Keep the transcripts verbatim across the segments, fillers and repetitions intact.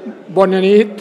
Bona nit.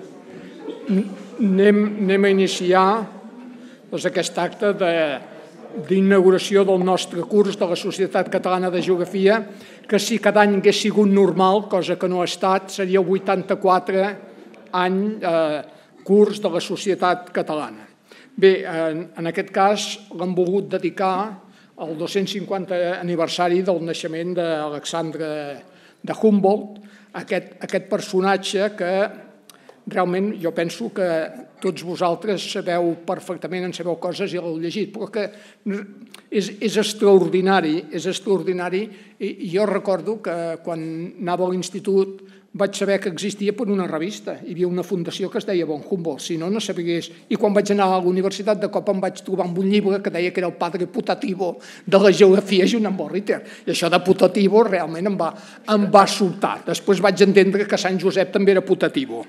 Anem, anem a iniciar doncs, aquest acte d'inauguració del nostre curs de la Societat Catalana de Geografia, que si cada any hagués sigut normal, cosa que no ha estat, seria el vuitanta-quatre any eh, curs de la Societat Catalana. Bé, en, en aquest cas l'hem volgut dedicar al dos-cents cinquantè aniversari del naixement d'Alexandre de Humboldt, aquest, aquest personatge que realment jo penso que tots vosaltres sabeu perfectament, en sabeu coses i l'heu llegit, però que és, és extraordinari, és extraordinari. I jo recordo que quan anava a l'institut vaig saber que existia per una revista. Hi havia una fundació que es deia Von Humboldt, si no, no sabries. I quan vaig anar a la universitat, de cop em vaig trobar amb un llibre que deia que era el padre putativo de la geografia, junt amb Ritter. I això de putativo realment em va, em va sobtar. Després vaig entendre que Sant Josep també era putativo.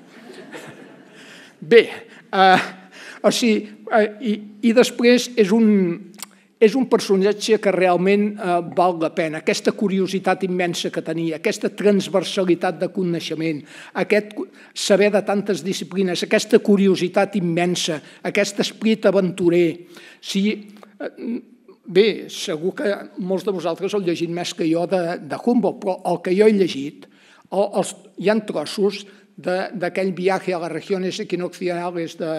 Bé, eh, o sigui, eh, i, i després és un, és un personatge que realment eh, val la pena. Aquesta curiositat immensa que tenia, aquesta transversalitat de coneixement, aquest saber de tantes disciplines, aquesta curiositat immensa, aquest esperit aventurer. Sí, eh, bé, segur que molts de vosaltres heu llegit més que jo de, de Humboldt, però el que jo he llegit, el, els, hi ha trossos d'aquell viatge a les regions equinocciales de,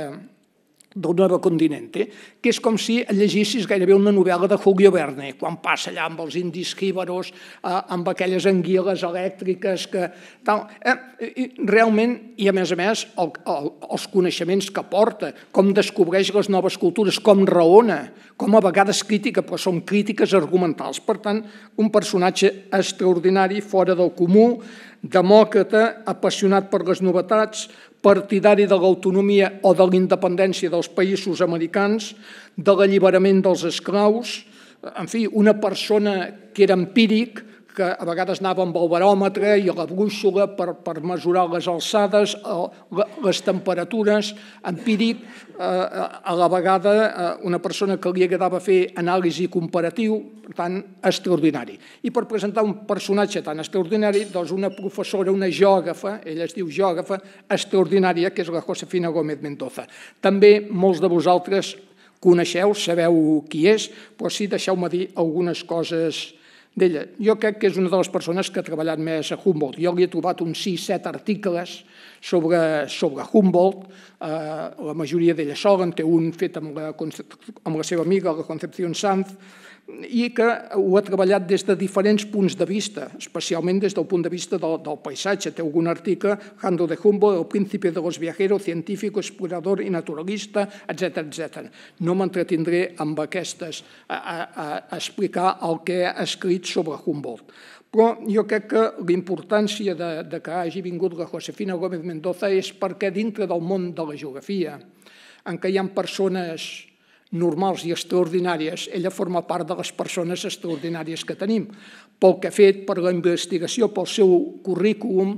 del Nuevo Continente, que és com si llegissis gairebé una novel·la de Julio Verne, quan passa allà amb els indis jíbaros, eh, amb aquelles anguiles elèctriques, que tal. Eh, realment, i a més a més, el, el, els coneixements que porta, com descobreix les noves cultures, com raona, com a vegades crítica, però són crítiques argumentals. Per tant, un personatge extraordinari, fora del comú, demòcrata, apassionat per les novetats, partidari de l'autonomia o de la independència dels països americans, de l'alliberament dels esclaus, en fi, una persona que era empíric, que a vegades anava amb el baròmetre i la brúixola per, per mesurar les alçades, les temperatures, empíric, eh, a la vegada eh, una persona que li agradava fer anàlisi comparatiu, per tant, extraordinari. I per presentar un personatge tan extraordinari, doncs una professora, una geògrafa, ella es diu geògrafa, extraordinària, que és la Josefina Gómez Mendoza. També molts de vosaltres coneixeu, sabeu qui és, però sí, deixeu-me dir algunes coses d'ella. Jo crec que és una de les persones que ha treballat més a Humboldt. Jo li he trobat uns sis set articles sobre, sobre Humboldt, eh, la majoria d'ella sola, en té un fet amb la, amb la seva amiga, la Concepción Sanz, i que ho ha treballat des de diferents punts de vista, especialment des del punt de vista del, del paisatge. Té algun article, Handel de Humboldt, el príncipe de los viajeros, científico, explorador i naturalista, etcètera etcètera. No m'entretindré amb aquestes a, a, a explicar el que ha escrit sobre Humboldt. Però jo crec que l'importància de, de que hagi vingut la Josefina Gómez Mendoza és perquè dintre del món de la geografia, en què hi ha persones normals i extraordinàries, ella forma part de les persones extraordinàries que tenim, pel que ha fet, per la investigació, pel seu currículum,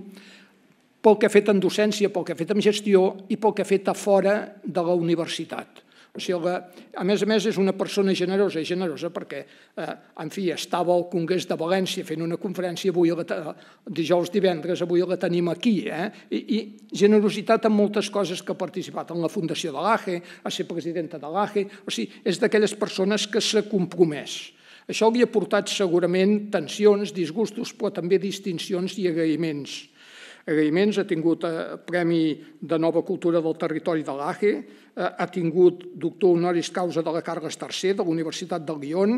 pel que ha fet en docència, pel que ha fet en gestió i pel que ha fet a fora de la universitat. O sigui, a més a més, és una persona generosa i generosa perquè, en fi, estava al Congrés de València fent una conferència avui, dijous divendres, avui la tenim aquí, i generositat en moltes coses que ha participat, en la fundació de l'A G E, a ser presidenta de l'A G E, o sigui, és d'aquelles persones que s'ha compromès. Això li ha portat segurament tensions, disgustos, però també distincions i agraïments. Agraïments, ha tingut Premi de Nova Cultura del Territori de l'A G E, ha tingut doctor honoris causa de la Carles tercer de la Universitat de Lyon,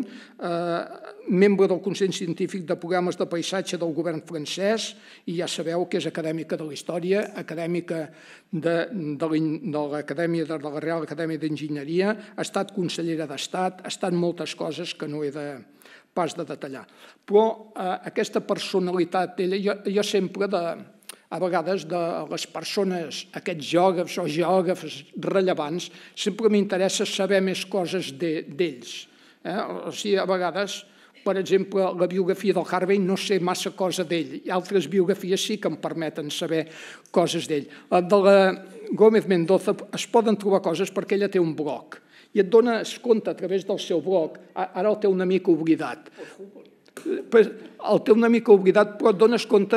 membre del Consell Científic de Programes de Paisatge del govern francès, i ja sabeu que és acadèmica de la història, acadèmica de, de l'Acadèmia de la Real Acadèmia d'Enginyeria, ha estat consellera d'Estat, ha estat moltes coses que no he de pas de detallar. Però eh, aquesta personalitat d'ella, jo, jo sempre de... a vegades de les persones, aquests geògrafs o geògrafs rellevants, sempre m'interessa saber més coses d'ells. O sigui, a vegades, per exemple, la biografia del Harvey no sé massa cosa d'ell, i altres biografies sí que em permeten saber coses d'ell. De la Gómez Mendoza es poden trobar coses perquè ella té un blog, i et dones compte a través del seu blog, ara el té una mica oblidat, el té una mica oblidat, però et dones compte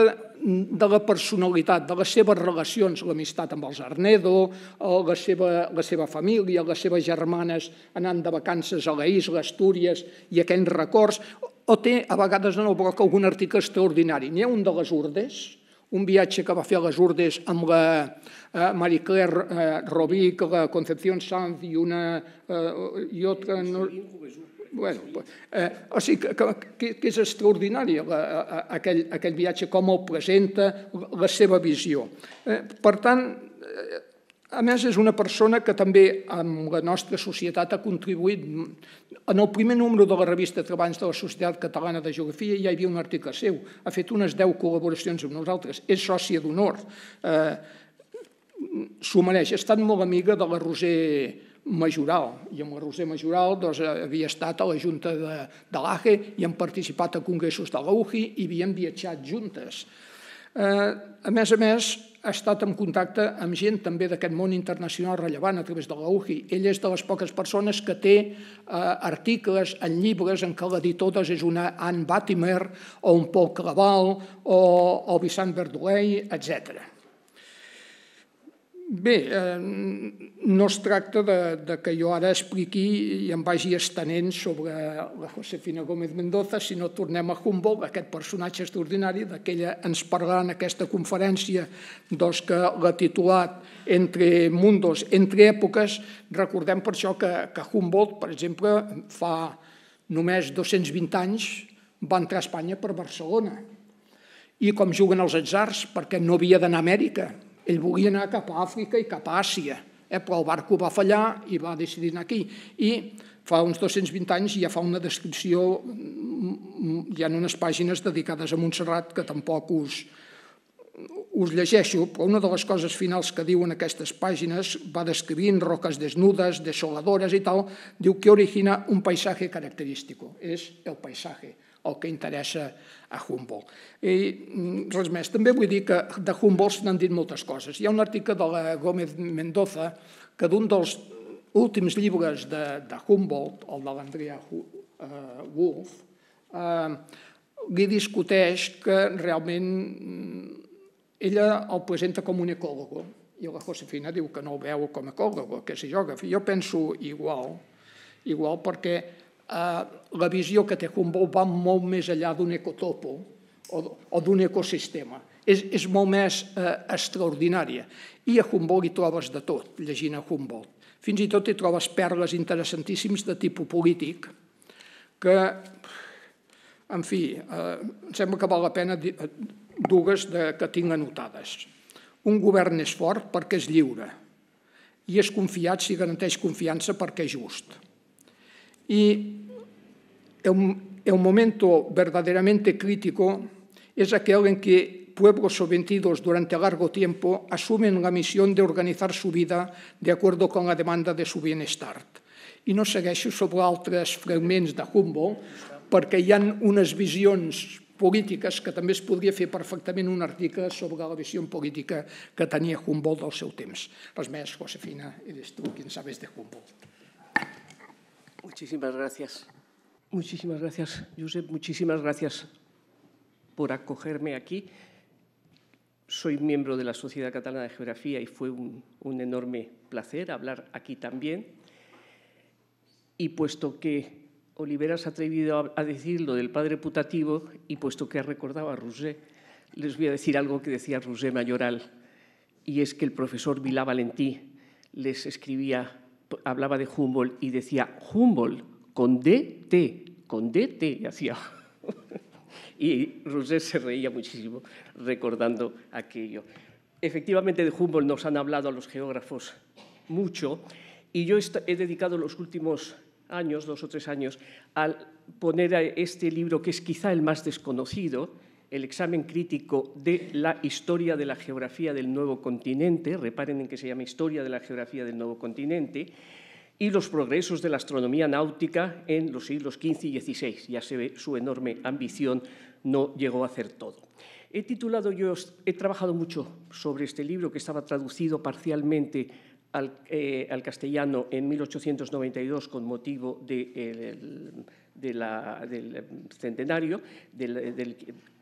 de la personalitat, de les seves relacions, l'amistat amb els Arnedo, la seva, la seva família, les seves germanes anant de vacances a la isla, Astúries, i aquells records, o té a vegades en el bloc algun article extraordinari. N'hi ha un de les Urdes, un viatge que va fer a les Urdes amb la Marie Claire Robic, la Concepción Sanz i una i altra... Bueno, eh, o sigui que, que, que és extraordinari aquell, aquell viatge, com el presenta, la seva visió. Eh, per tant, eh, a més, és una persona que també amb la nostra societat ha contribuït. En el primer número de la revista Treballs de la Societat Catalana de Geografia ja hi havia un article seu. Ha fet unes deu col·laboracions amb nosaltres. És sòcia d'honor. Eh, S'ho mereix. Ha estat molt amiga de la Roser Majoral, i amb la Roser Majoral doncs, havia estat a la Junta de, de l'A G E i han participat a congressos de l'A U G I i havien viatjat juntes. Eh, a més a més, ha estat en contacte amb gent també d'aquest món internacional rellevant a través de l'A U G I. Ell és de les poques persones que té eh, articles en llibres en què l'editor doncs, és una Anne Batimer o un Paul Claval o el Vicent Verdoley, etcètera. Bé, eh, no es tracta de, de que jo ara expliqui i em vagi estenent sobre la Josefina Gómez Mendoza, sinó tornem a Humboldt, aquest personatge extraordinari, d'aquella ens parlarà en aquesta conferència doncs, que l'ha titulat Entre mundos, entre èpoques. Recordem per això que, que Humboldt, per exemple, fa només dos-cents vint anys va entrar a Espanya per Barcelona. I com juguen els atzars, perquè no havia d'anar a Amèrica. Ell volia anar cap a Àfrica i cap a Àsia, eh? Però el barco va fallar i va decidir anar aquí. I fa uns dos-cents vint anys ja fa una descripció, hi ha unes pàgines dedicades a Montserrat que tampoc us, us llegeixo, però una de les coses finals que diuen aquestes pàgines va descrivint roques desnudes, desoladores i tal, diu que origina un paisaje característico, és el paisatge, el que interessa a Humboldt. I res més. També vull dir que de Humboldt n'han dit moltes coses. Hi ha un article de la Gómez Mendoza que d'un dels últims llibres de, de Humboldt, el de l'Andrea uh, Wolf, uh, li discuteix que realment ella el presenta com un ecòlogo i la Josefina diu que no el veu com a ecòlogo, que és geògraf. Jo penso igual, igual perquè la visió que té Humboldt va molt més enllà d'un ecotopo o d'un ecosistema. És, és molt més eh, extraordinària. I a Humboldt hi trobes de tot, llegint a Humboldt. Fins i tot hi trobes perles interessantíssims de tipus polític que, en fi, eh, em sembla que val la pena dues de, que tinc anotades. Un govern és fort perquè és lliure i és confiat si garanteix confiança perquè és just. Y el momento verdaderamente crítico es aquel en que pueblos sometidos durante largo tiempo asumen la misión de organizar su vida de acuerdo con la demanda de su bienestar. I no segueixo sobre altres fragments de Humboldt perquè hi ha unes visions polítiques que també es podria fer perfectament un article sobre la visió política que tenia Humboldt al seu temps. Res més, Josefina, eres tu quien sabes de Humboldt. Muchísimas gracias. Muchísimas gracias, Josep. Muchísimas gracias por acogerme aquí. Soy miembro de la Sociedad Catalana de Geografía y fue un, un enorme placer hablar aquí también. Y puesto que Olivera se ha atrevido a decir lo del padre putativo y puesto que ha recordado a Rousset, les voy a decir algo que decía Rousset Mayoral, y es que el profesor Vilá Valentí les escribía, hablaba de Humboldt y decía Humboldt con D T, con D T, y hacía. Y Rousset se reía muchísimo recordando aquello. Efectivamente, de Humboldt nos han hablado a los geógrafos mucho y yo he dedicado los últimos años, dos o tres años, a poner a este libro, que es quizá el más desconocido, el examen crítico de la historia de la geografía del nuevo continente, reparen en que se llama Historia de la geografía del nuevo continente, y los progresos de la astronomía náutica en los siglos quince y dieciséis. Ya se ve su enorme ambición, no llegó a hacer todo. He titulado yo, he trabajado mucho sobre este libro que estaba traducido parcialmente al, eh, al castellano en mil ochocientos noventa y dos con motivo de, el, de la, del centenario, del, del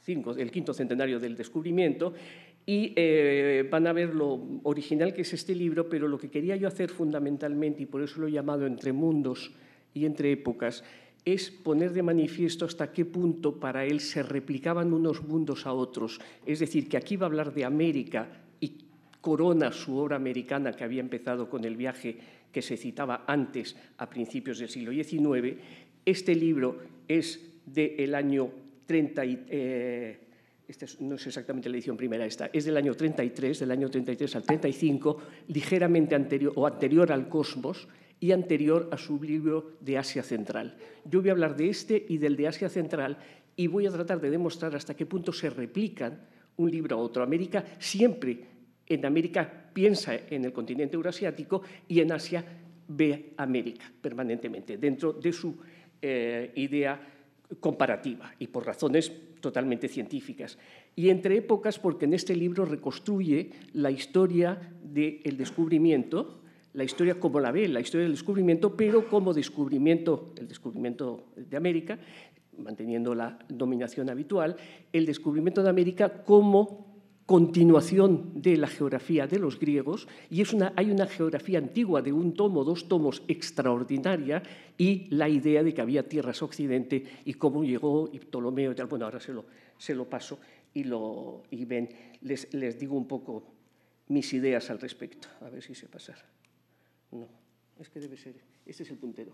cinco, el quinto centenario del descubrimiento, y eh, van a ver lo original que es este libro, pero lo que quería yo hacer fundamentalmente, y por eso lo he llamado Entre mundos y entre épocas, es poner de manifiesto hasta qué punto para él se replicaban unos mundos a otros. Es decir, que aquí va a hablar de América y corona su obra americana, que había empezado con el viaje que se citaba antes, a principios del siglo diecinueve. Este libro es del año treinta y... Eh, esta no es exactamente la edición primera, esta es del año treinta y tres, del año treinta y tres al treinta y cinco, ligeramente anterior, o anterior al Cosmos, y anterior a su libro de Asia Central. Yo voy a hablar de este y del de Asia Central y voy a tratar de demostrar hasta qué punto se replican un libro a otro. América siempre, en América piensa en el continente euroasiático y en Asia ve América permanentemente, dentro de su eh, idea comparativa y por razones totalmente científicas. Y entre épocas, porque en este libro reconstruye la historia del descubrimiento, la historia como la ve, la historia del descubrimiento, pero como descubrimiento, el descubrimiento de América, manteniendo la dominación habitual, el descubrimiento de América como continuación de la geografía de los griegos, y es una, hay una geografía antigua de un tomo, dos tomos, extraordinaria, y la idea de que había tierras occidente y cómo llegó y Ptolomeo y tal. Bueno, ahora se lo, se lo paso y, lo, y ven, les, les digo un poco mis ideas al respecto. A ver si sé pasar. No, es que debe ser, este es el puntero.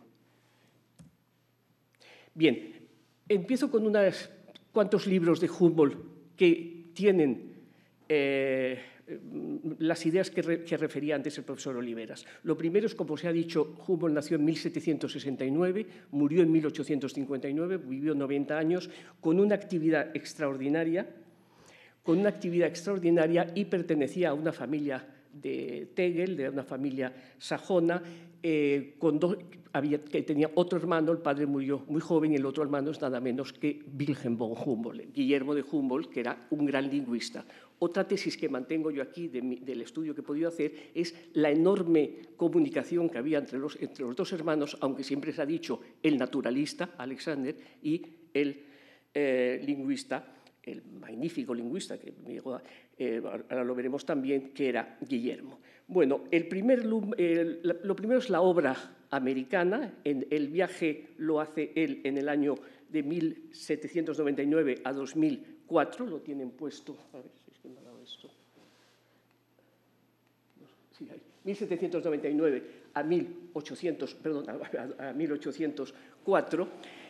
Bien, empiezo con unos cuantos libros de Humboldt que tienen eh, las ideas que, re, que refería antes el profesor Oliveras. Lo primero es, como se ha dicho, Humboldt nació en mil setecientos sesenta y nueve, murió en mil ochocientos cincuenta y nueve, vivió noventa años, con una actividad extraordinaria, con una actividad extraordinaria y pertenecía a una familia de Tegel, de una familia sajona, eh, con dos, había, que tenía otro hermano, el padre murió muy joven y el otro hermano es nada menos que Wilhelm von Humboldt, Guillermo de Humboldt, que era un gran lingüista. Otra tesis que mantengo yo aquí de mi, del estudio que he podido hacer es la enorme comunicación que había entre los, entre los dos hermanos, aunque siempre se ha dicho el naturalista, Alexander, y el eh, lingüista, el magnífico lingüista, que llegó a, eh, ahora lo veremos también, que era Guillermo. Bueno, el primer, el, lo primero es la obra americana. En el viaje lo hace él en el año de mil setecientos noventa y nueve a dos mil cuatro, lo tienen puesto, a ver si es que me ha dado esto. Sí, hay. mil setecientos noventa y nueve a mil ochocientos, perdón, a, a mil ochocientos cuatro.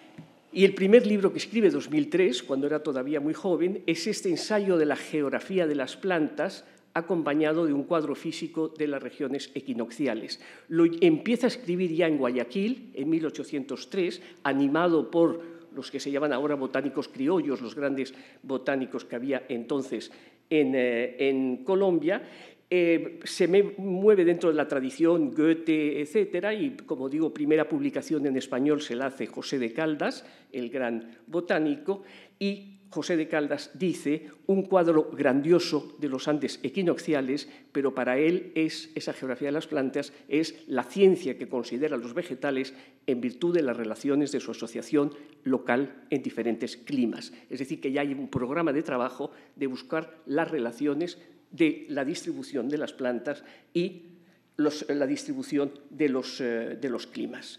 Y el primer libro que escribe, dos mil tres, cuando era todavía muy joven, es este ensayo de la geografía de las plantas, acompañado de un cuadro físico de las regiones equinocciales. Lo empieza a escribir ya en Guayaquil, en mil ochocientos tres, animado por los que se llaman ahora botánicos criollos, los grandes botánicos que había entonces en, eh, en Colombia. Eh, se me mueve dentro de la tradición Goethe, etcétera, y, como digo, primera publicación en español se la hace José de Caldas, el gran botánico, y José de Caldas dice un cuadro grandioso de los Andes equinocciales, pero para él es, esa geografía de las plantas es la ciencia que considera los vegetales en virtud de las relaciones de su asociación local en diferentes climas. Es decir, que ya hay un programa de trabajo de buscar las relaciones de la distribución de las plantas y los, la distribución de los, eh, de los climas.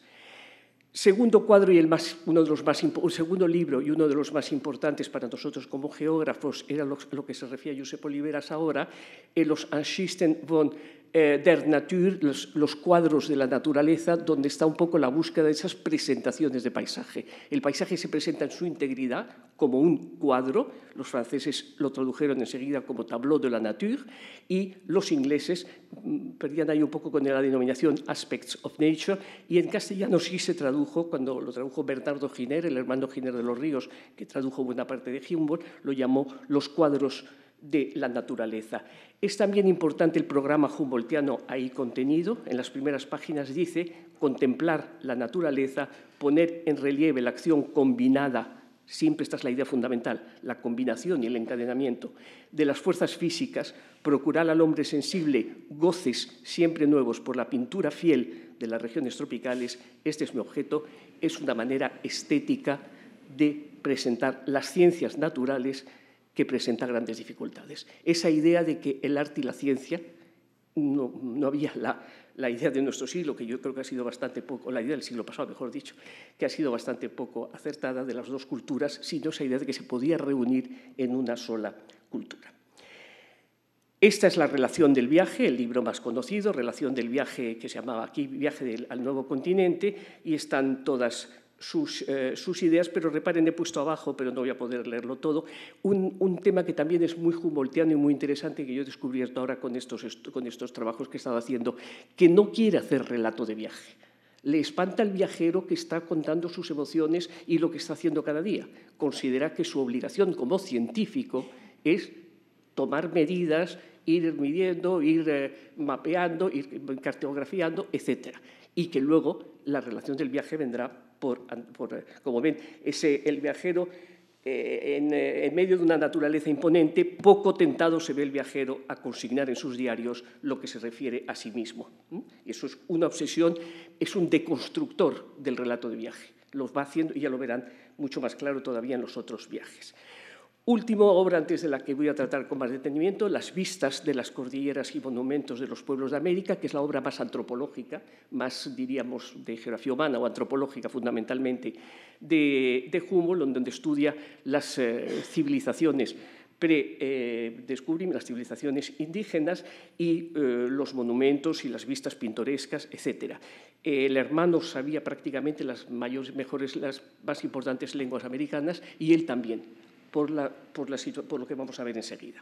Segundo cuadro y el más, uno de los más, un segundo libro y uno de los más importantes para nosotros como geógrafos era lo, lo que se refiere a Josep Oliveras ahora, eh, los Ansichten von eh, der Natur, los, los cuadros de la naturaleza, donde está un poco la búsqueda de esas presentaciones de paisaje. El paisaje se presenta en su integridad como un cuadro, los franceses lo tradujeron enseguida como tableau de la nature, y los ingleses perdían ahí un poco con la denominación aspects of nature, y en castellano sí se tradujo, cuando lo tradujo Bernardo Giner, el hermano Giner de los Ríos, que tradujo buena parte de Humboldt, lo llamó los cuadros de la naturaleza. Es también importante el programa humboldtiano ahí contenido. En las primeras páginas dice contemplar la naturaleza, poner en relieve la acción combinada, siempre esta es la idea fundamental, la combinación y el encadenamiento de las fuerzas físicas, procurar al hombre sensible goces siempre nuevos por la pintura fiel de las regiones tropicales. Este es mi objeto, es una manera estética de presentar las ciencias naturales que presentan grandes dificultades. Esa idea de que el arte y la ciencia, no, no había la, la idea de nuestro siglo, que yo creo que ha sido bastante poco, la idea del siglo pasado, mejor dicho, que ha sido bastante poco acertada de las dos culturas, sino esa idea de que se podía reunir en una sola cultura. Esta es la relación del viaje, el libro más conocido, relación del viaje que se llamaba aquí Viaje del, al Nuevo Continente, y están todas sus, eh, sus ideas, pero reparen, he puesto abajo, pero no voy a poder leerlo todo, un, un tema que también es muy humboldtiano y muy interesante, que yo he descubierto ahora con estos, con estos trabajos que he estado haciendo, que no quiere hacer relato de viaje. Le espanta al viajero que está contando sus emociones y lo que está haciendo cada día. Considera que su obligación como científico es tomar medidas, ir midiendo, ir eh, mapeando, ir cartografiando, etcétera. Y que luego la relación del viaje vendrá por, por como ven, ese, el viajero eh, en, en medio de una naturaleza imponente, poco tentado se ve el viajero a consignar en sus diarios lo que se refiere a sí mismo. ¿Mm? Y eso es una obsesión, es un deconstructor del relato de viaje. Los va haciendo, y ya lo verán mucho más claro todavía en los otros viajes. Última obra, antes de la que voy a tratar con más detenimiento, Las vistas de las cordilleras y monumentos de los pueblos de América, que es la obra más antropológica, más, diríamos, de geografía humana o antropológica fundamentalmente, de, de Humboldt, donde estudia las eh, civilizaciones pre-descubrimiento, eh, las civilizaciones indígenas y eh, los monumentos y las vistas pintorescas, etcétera. El hermano sabía prácticamente las mayores, mejores, las más importantes lenguas americanas y él también. Por, la, por, la, por lo que vamos a ver enseguida.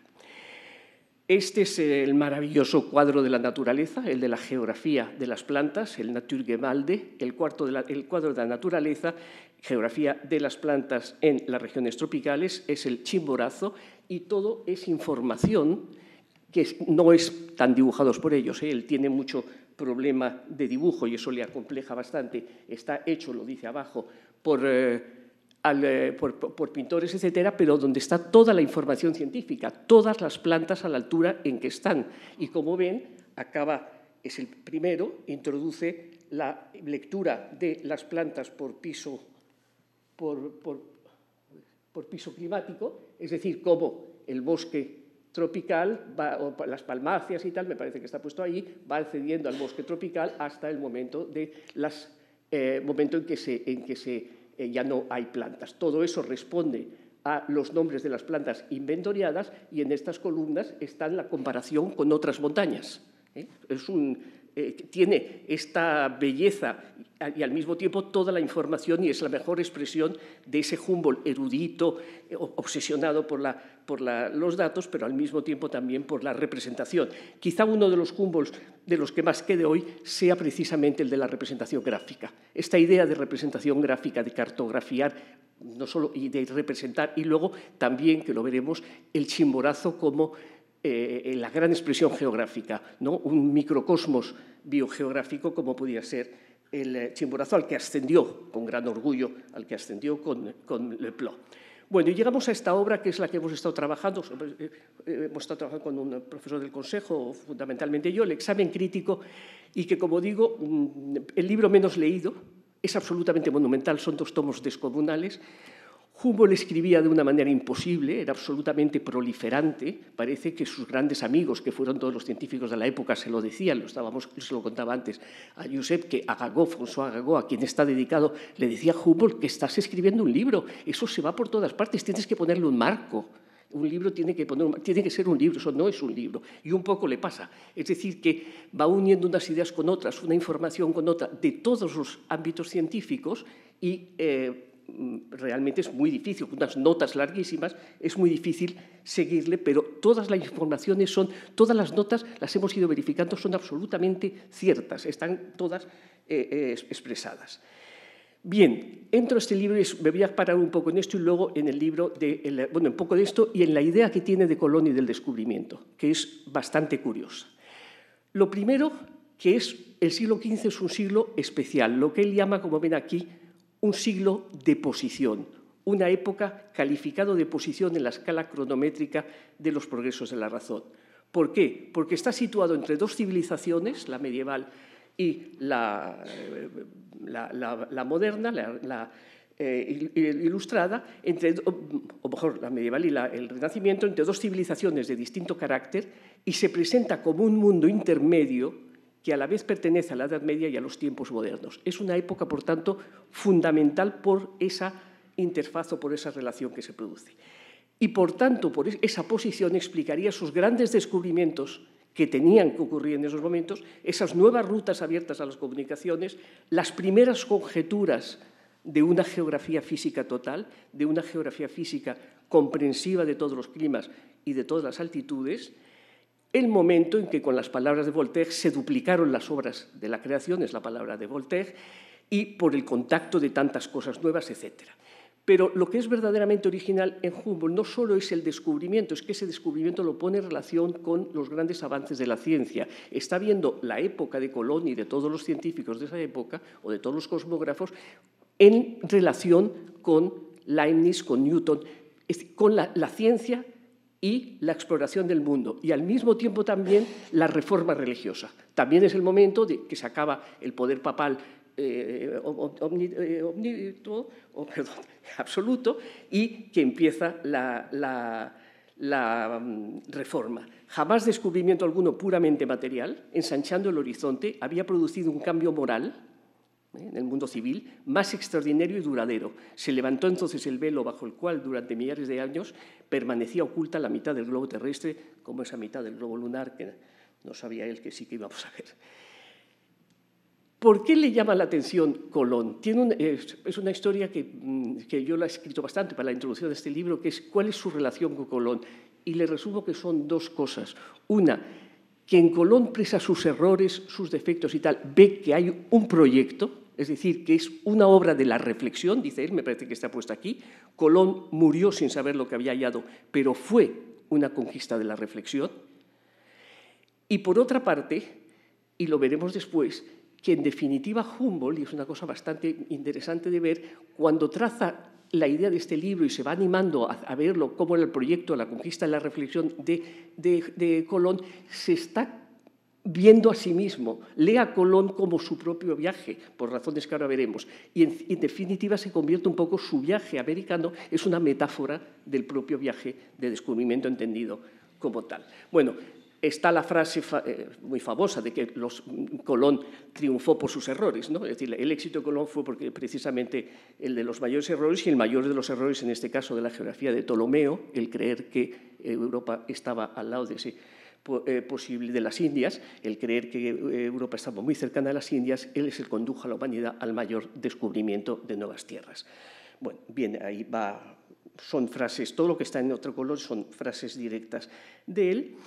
Este es el maravilloso cuadro de la naturaleza, el de la geografía de las plantas, el Naturgemälde, el, de la, el cuadro de la naturaleza, geografía de las plantas en las regiones tropicales, es el Chimborazo, y todo es información que no es tan dibujados por ellos, ¿eh? Él tiene mucho problema de dibujo y eso le acompleja bastante. Está hecho, lo dice abajo, por... Eh, Al, eh, por, por pintores, etcétera, pero donde está toda la información científica, todas las plantas a la altura en que están. Y como ven, acaba, es el primero, introduce la lectura de las plantas por piso, por, por, por piso climático, es decir, cómo el bosque tropical, va, o las palmáceas y tal, me parece que está puesto ahí, va accediendo al bosque tropical hasta el momento, de las, eh, momento en que se... En que se Eh, ya no hay plantas. Todo eso responde a los nombres de las plantas inventoriadas y en estas columnas está la comparación con otras montañas. ¿eh? Es un, eh, tiene esta belleza y al mismo tiempo toda la información y es la mejor expresión de ese Humboldt erudito, eh, obsesionado por, la, por la, los datos, pero al mismo tiempo también por la representación. Quizá uno de los Humboldts de los que más quede hoy sea precisamente el de la representación gráfica. Esta idea de representación gráfica, de cartografiar, no solo y de representar, y luego también, que lo veremos, el Chimborazo como eh, la gran expresión geográfica, ¿no? Un microcosmos biogeográfico como podía ser el Chimborazo, al que ascendió con gran orgullo, al que ascendió con, con Le Plot. Bueno, y llegamos a esta obra que es la que hemos estado trabajando, hemos estado trabajando con un profesor del Consejo, fundamentalmente yo, el examen crítico, y que, como digo, el libro menos leído, es absolutamente monumental, son dos tomos descomunales. Humboldt escribía de una manera imposible, era absolutamente proliferante, parece que sus grandes amigos, que fueron todos los científicos de la época, se lo decían, lo estábamos, se lo contaba antes a Josep, que Agago, François Agago, a quien está dedicado, le decía a Humboldt que estás escribiendo un libro, eso se va por todas partes, tienes que ponerle un marco. Un libro tiene que, poner, tiene que ser un libro, eso no es un libro. Y un poco le pasa. Es decir, que va uniendo unas ideas con otras, una información con otra, de todos los ámbitos científicos y eh, realmente es muy difícil, con unas notas larguísimas, es muy difícil seguirle, pero todas las informaciones son, todas las notas las hemos ido verificando, son absolutamente ciertas, están todas eh, eh, expresadas. Bien, entro a este libro y me voy a parar un poco en esto y luego en el libro, de, el, bueno, un poco de esto y en la idea que tiene de Colón y del descubrimiento, que es bastante curiosa. Lo primero, que es el siglo quince es un siglo especial, lo que él llama, como ven aquí, un siglo de posición, una época calificado de posición en la escala cronométrica de los progresos de la razón. ¿Por qué? Porque está situado entre dos civilizaciones, la medieval y la, la, la, la moderna, la, la, eh, ilustrada, entre, o mejor, la medieval y la, el Renacimiento, entre dos civilizaciones de distinto carácter, y se presenta como un mundo intermedio que a la vez pertenece a la Edad Media y a los tiempos modernos. Es una época, por tanto, fundamental por esa interfaz o por esa relación que se produce. Y, por tanto, por esa posición explicaría sus grandes descubrimientos que tenían que ocurrir en esos momentos, esas nuevas rutas abiertas a las comunicaciones, las primeras conjeturas de una geografía física total, de una geografía física comprensiva de todos los climas y de todas las altitudes, el momento en que, con las palabras de Voltaire, se duplicaron las obras de la creación, es la palabra de Voltaire, y por el contacto de tantas cosas nuevas, etcétera. Pero lo que es verdaderamente original en Humboldt no solo es el descubrimiento, es que ese descubrimiento lo pone en relación con los grandes avances de la ciencia. Está viendo la época de Colón y de todos los científicos de esa época, o de todos los cosmógrafos, en relación con Leibniz, con Newton, es decir, con la, la ciencia y la exploración del mundo, y al mismo tiempo también la reforma religiosa. También es el momento de que se acaba el poder papal eh, omni, eh, omni, oh, perdón, absoluto, y que empieza la, la, la um, reforma. Jamás descubrimiento alguno puramente material, ensanchando el horizonte, había producido un cambio moral en el mundo civil, más extraordinario y duradero. Se levantó entonces el velo bajo el cual, durante millares de años, permanecía oculta la mitad del globo terrestre, como esa mitad del globo lunar, que no sabía él que sí que íbamos a ver. ¿Por qué le llama la atención Colón? Tiene un, es, es una historia que, que yo la he escrito bastante para la introducción de este libro, que es cuál es su relación con Colón. Y le resumo que son dos cosas. Una, que en Colón presa sus errores, sus defectos y tal, ve que hay un proyecto, es decir, que es una obra de la reflexión, dice él, me parece que está puesto aquí. Colón murió sin saber lo que había hallado, pero fue una conquista de la reflexión. Y por otra parte, y lo veremos después, que en definitiva Humboldt, y es una cosa bastante interesante de ver, cuando traza la idea de este libro y se va animando a, a verlo, cómo era el proyecto, la conquista de la reflexión de, de, de Colón, se está viendo a sí mismo, lee a Colón como su propio viaje, por razones que ahora veremos, y en, en definitiva se convierte un poco su viaje americano, es una metáfora del propio viaje de descubrimiento entendido como tal. Bueno, está la frase fa, eh, muy famosa de que los, Colón triunfó por sus errores, ¿no? Es decir, el éxito de Colón fue porque precisamente el de los mayores errores, y el mayor de los errores en este caso de la geografía de Ptolomeo, el creer que Europa estaba al lado de ese posible de las Indias, el creer que Europa estaba muy cercana a las Indias, él es el que condujo a la humanidad al mayor descubrimiento de nuevas tierras. Bueno, bien, ahí va, son frases, todo lo que está en otro color son frases directas de él.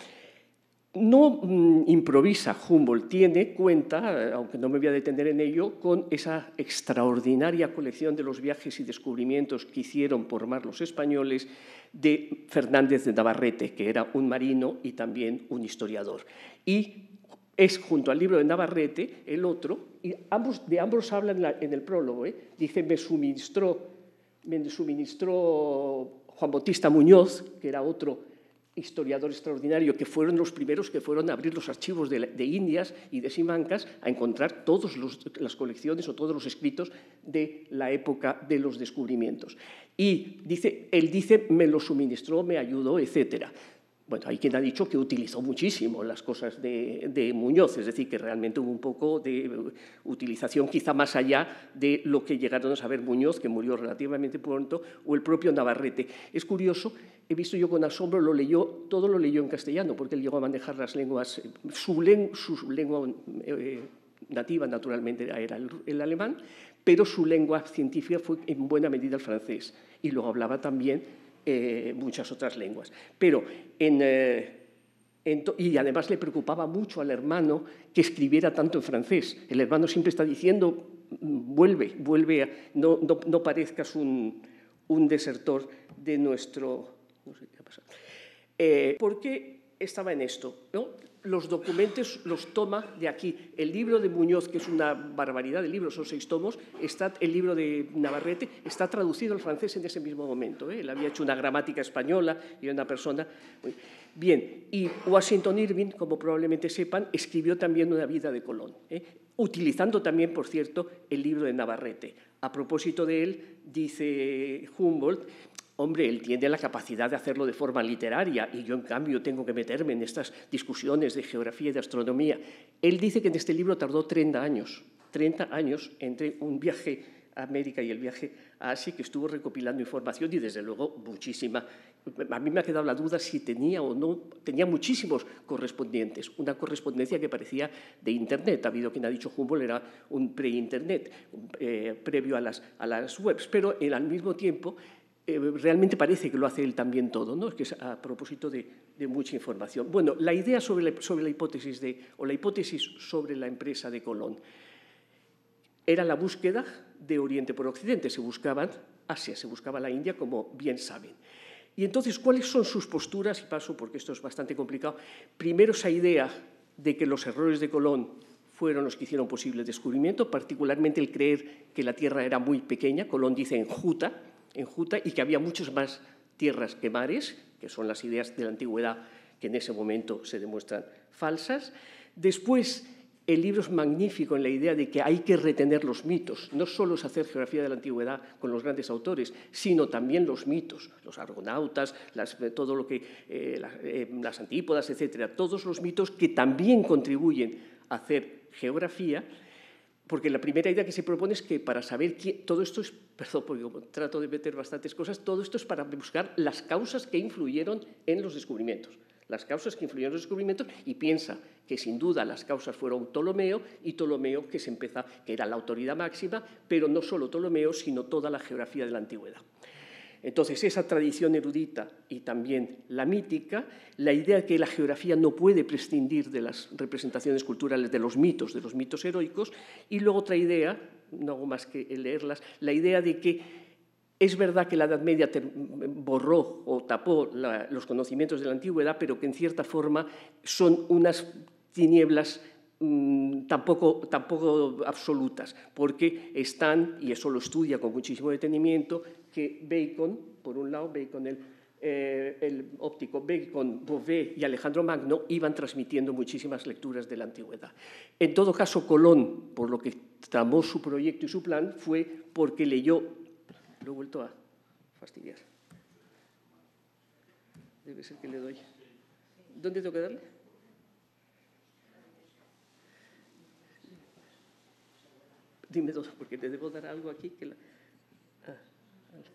No mm, improvisa Humboldt, tiene cuenta, aunque no me voy a detener en ello, con esa extraordinaria colección de los viajes y descubrimientos que hicieron por mar los españoles de Fernández de Navarrete, que era un marino y también un historiador. Y es, junto al libro de Navarrete, el otro, y ambos, de ambos hablan en, la, en el prólogo, ¿eh? Dice, me suministró, me suministró Juan Bautista Muñoz, que era otro historiador extraordinario, que fueron los primeros que fueron a abrir los archivos de, de Indias y de Simancas a encontrar todas las colecciones o todos los escritos de la época de los descubrimientos. Y dice, él dice, me lo suministró, me ayudó, etcétera. Bueno, hay quien ha dicho que utilizó muchísimo las cosas de, de Muñoz, es decir, que realmente hubo un poco de utilización quizá más allá de lo que llegaron a saber Muñoz, que murió relativamente pronto, o el propio Navarrete. Es curioso, he visto yo con asombro, lo leyó, todo lo leyó en castellano, porque él llegó a manejar las lenguas, su, len, su lengua eh, nativa naturalmente era el, el alemán, pero su lengua científica fue en buena medida el francés, y luego hablaba también Eh, muchas otras lenguas. Pero en, eh, en y además le preocupaba mucho al hermano que escribiera tanto en francés. El hermano siempre está diciendo, vuelve, vuelve, a, no, no, no parezcas un, un desertor de nuestro... No sé qué ha pasado. Eh, porque estaba en esto, ¿no? Los documentos los toma de aquí. El libro de Muñoz, que es una barbaridad de libros, son seis tomos, está, el libro de Navarrete está traducido al francés en ese mismo momento. ¿eh? Él había hecho una gramática española y una persona... Bien, y Washington Irving, como probablemente sepan, escribió también una vida de Colón, ¿eh? utilizando también, por cierto, el libro de Navarrete. A propósito de él, dice Humboldt, hombre, él tiene la capacidad de hacerlo de forma literaria y yo, en cambio, tengo que meterme en estas discusiones de geografía y de astronomía. Él dice que en este libro tardó treinta años, treinta años entre un viaje a América y el viaje a Asia, que estuvo recopilando información y, desde luego, muchísima. A mí me ha quedado la duda si tenía o no, tenía muchísimos correspondientes, una correspondencia que parecía de Internet. Ha habido quien ha dicho Humboldt era un pre-Internet, eh, previo a las, a las webs, pero él, al mismo tiempo, eh, realmente parece que lo hace él también todo, ¿no? Que es a propósito de, de mucha información. Bueno, la idea sobre la, sobre la hipótesis de, o la hipótesis sobre la empresa de Colón era la búsqueda de Oriente por Occidente. Se buscaban Asia, se buscaba la India, como bien saben. Y entonces, ¿cuáles son sus posturas? Y paso, porque esto es bastante complicado. Primero, esa idea de que los errores de Colón fueron los que hicieron posible el descubrimiento, particularmente el creer que la Tierra era muy pequeña. Colón dice enjuta, enjuta, y que había muchas más tierras que mares, que son las ideas de la antigüedad que en ese momento se demuestran falsas. Después, el libro es magnífico en la idea de que hay que retener los mitos. No solo es hacer geografía de la antigüedad con los grandes autores, sino también los mitos, los argonautas, las, todo lo que, eh, las, eh, las antípodas, etcétera. Todos los mitos que también contribuyen a hacer geografía, porque la primera idea que se propone es que para saber quién, todo esto es, perdón, porque como trato de meter bastantes cosas, todo esto es para buscar las causas que influyeron en los descubrimientos. Las causas que influyeron en los descubrimientos, y piensa que sin duda las causas fueron Ptolomeo, y Ptolomeo que, se empezó, que era la autoridad máxima, pero no solo Ptolomeo, sino toda la geografía de la antigüedad. Entonces, esa tradición erudita y también la mítica, la idea de que la geografía no puede prescindir de las representaciones culturales, de los mitos, de los mitos heroicos, y luego otra idea, no hago más que leerlas, la idea de que es verdad que la Edad Media borró o tapó la, los conocimientos de la antigüedad, pero que en cierta forma son unas tinieblas mmm, tampoco, tampoco absolutas, porque están, y eso lo estudia con muchísimo detenimiento, que Bacon, por un lado, Bacon el, eh, el óptico, Bacon, Bouvet y Alejandro Magno iban transmitiendo muchísimas lecturas de la antigüedad. En todo caso, Colón, por lo que tramó su proyecto y su plan, fue porque leyó. Lo he vuelto a fastidiar. Debe ser que le doy. ¿Dónde tengo que darle? Dime dos, porque te debo dar algo aquí que la... Ah, vale.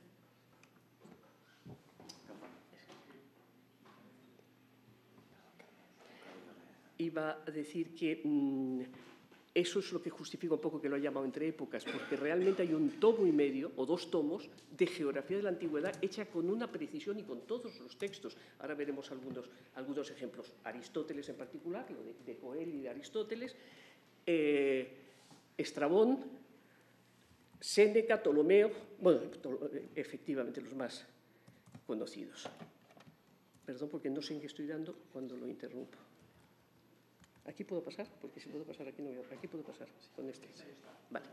Iba a decir que... Mmm, eso es lo que justifica un poco que lo he llamado entre épocas, porque realmente hay un tomo y medio, o dos tomos, de geografía de la antigüedad hecha con una precisión y con todos los textos. Ahora veremos algunos, algunos ejemplos. Aristóteles en particular, lo de, de Coel y de Aristóteles, eh, Estrabón, Séneca, Ptolomeo, bueno, efectivamente los más conocidos. Perdón, porque no sé en qué estoy dando cuando lo interrumpo. ¿Aquí puedo pasar? Porque si puedo pasar aquí no voy a... Aquí puedo pasar, con este. Vale.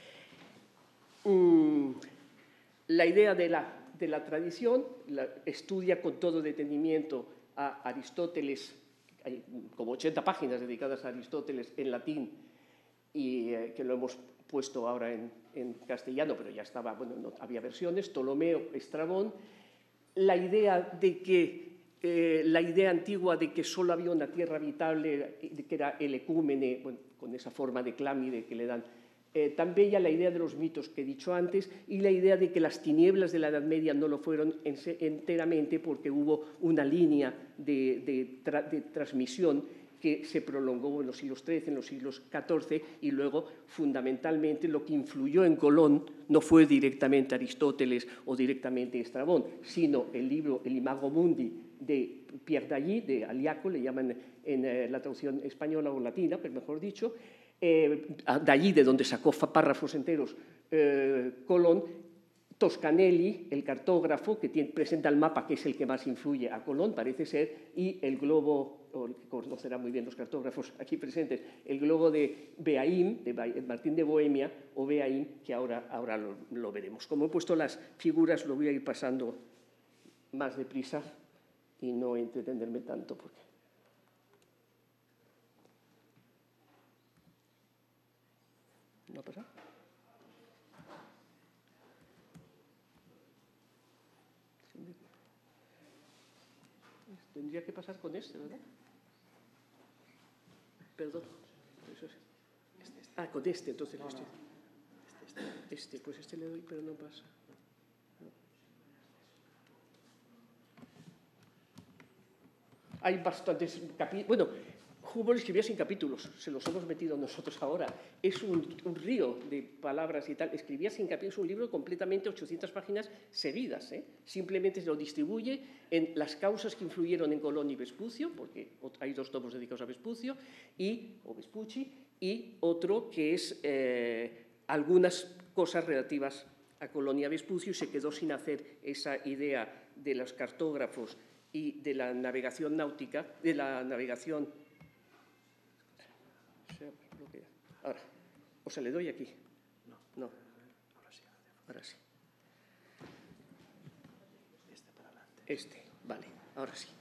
Mm, la idea de la, de la tradición la estudia con todo detenimiento a Aristóteles. Hay como ochenta páginas dedicadas a Aristóteles en latín y eh, que lo hemos puesto ahora en, en castellano, pero ya estaba, bueno, no había versiones. Ptolomeo, Estrabón. La idea de que Eh, la idea antigua de que solo había una tierra habitable, que era el ecúmene, bueno, con esa forma de clámide que le dan. Eh, también ya la idea de los mitos que he dicho antes y la idea de que las tinieblas de la Edad Media no lo fueron enteramente porque hubo una línea de, de, tra de transmisión que se prolongó en los siglos trece, en los siglos catorce, y luego, fundamentalmente, lo que influyó en Colón no fue directamente Aristóteles o directamente Estrabón, sino el libro El Imago Mundi de Pierre Dailly, de Aliaco, le llaman en eh, la traducción española o latina, pero mejor dicho, eh, Dailly, de donde sacó párrafos enteros eh, Colón, Toscanelli, el cartógrafo, que tiene, presenta el mapa, que es el que más influye a Colón, parece ser, y el globo, o el que conocerán muy bien los cartógrafos aquí presentes, el globo de Behaim, de Martín de Bohemia, o Behaim, que ahora, ahora lo, lo veremos. Como he puesto las figuras, lo voy a ir pasando más deprisa y no entretenerme tanto, porque... ¿No ha pasado? Tendría que pasar con este, ¿verdad? Perdón. Eso es. Este, este. Ah, con este, entonces. No, este. No. Este, este. Este, pues este le doy, pero no pasa. No. Hay bastantes capítulos. Bueno, Humboldt escribía sin capítulos, se los hemos metido nosotros ahora. Es un, un río de palabras y tal. Escribía sin capítulos, un libro completamente ochocientas páginas seguidas. ¿eh? Simplemente se lo distribuye en las causas que influyeron en Colón y Vespucio, porque hay dos tomos dedicados a Vespucio, y, o Vespucci, y otro que es eh, algunas cosas relativas a Colón y a Vespucio, y se quedó sin hacer esa idea de los cartógrafos y de la navegación náutica, de la navegación... Ahora, o sea, le doy aquí. No. No. Ahora sí. Ahora sí. Este para adelante. Este, vale, ahora sí.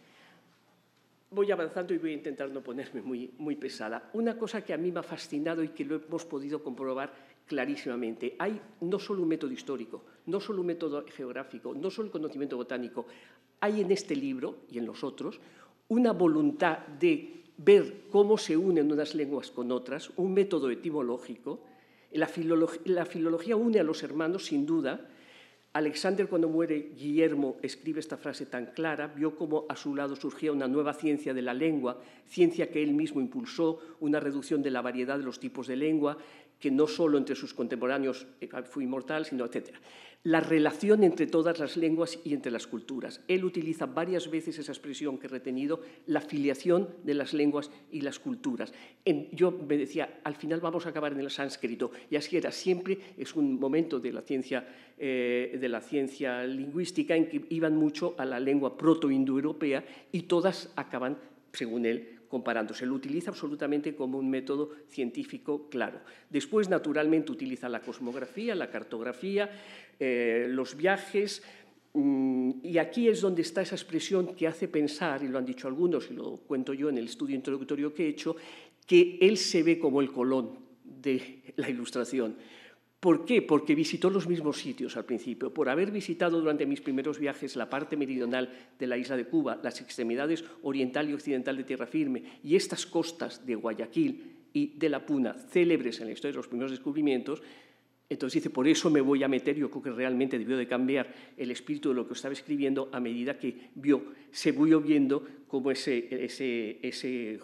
Voy avanzando y voy a intentar no ponerme muy, muy pesada. Una cosa que a mí me ha fascinado y que lo hemos podido comprobar clarísimamente. Hay no solo un método histórico, no solo un método geográfico, no solo el conocimiento botánico. Hay en este libro y en los otros una voluntad de ver cómo se unen unas lenguas con otras, un método etimológico. La filología, la filología une a los hermanos, sin duda. Alexander, cuando muere Guillermo, escribe esta frase tan clara: vio cómo a su lado surgía una nueva ciencia de la lengua, ciencia que él mismo impulsó, una reducción de la variedad de los tipos de lengua, que no solo entre sus contemporáneos fue inmortal, sino etcétera. La relación entre todas las lenguas y entre las culturas. Él utiliza varias veces esa expresión que he retenido, la filiación de las lenguas y las culturas. En, yo me decía, al final vamos a acabar en el sánscrito, y así era. Siempre es un momento de la ciencia, eh, de la ciencia lingüística en que iban mucho a la lengua proto-indoeuropea y todas acaban, según él, comparándose. Lo utiliza absolutamente como un método científico claro. Después, naturalmente, utiliza la cosmografía, la cartografía, eh, los viajes, mmm, y aquí es donde está esa expresión que hace pensar, y lo han dicho algunos, y lo cuento yo en el estudio introductorio que he hecho, que él se ve como el Colón de la Ilustración. ¿Por qué? Porque visitó los mismos sitios al principio. Por haber visitado durante mis primeros viajes la parte meridional de la isla de Cuba, las extremidades oriental y occidental de tierra firme y estas costas de Guayaquil y de la Puna, célebres en la historia de los primeros descubrimientos, entonces dice, por eso me voy a meter. Yo creo que realmente debió de cambiar el espíritu de lo que estaba escribiendo a medida que vio, se vio viendo como ese, ese, ese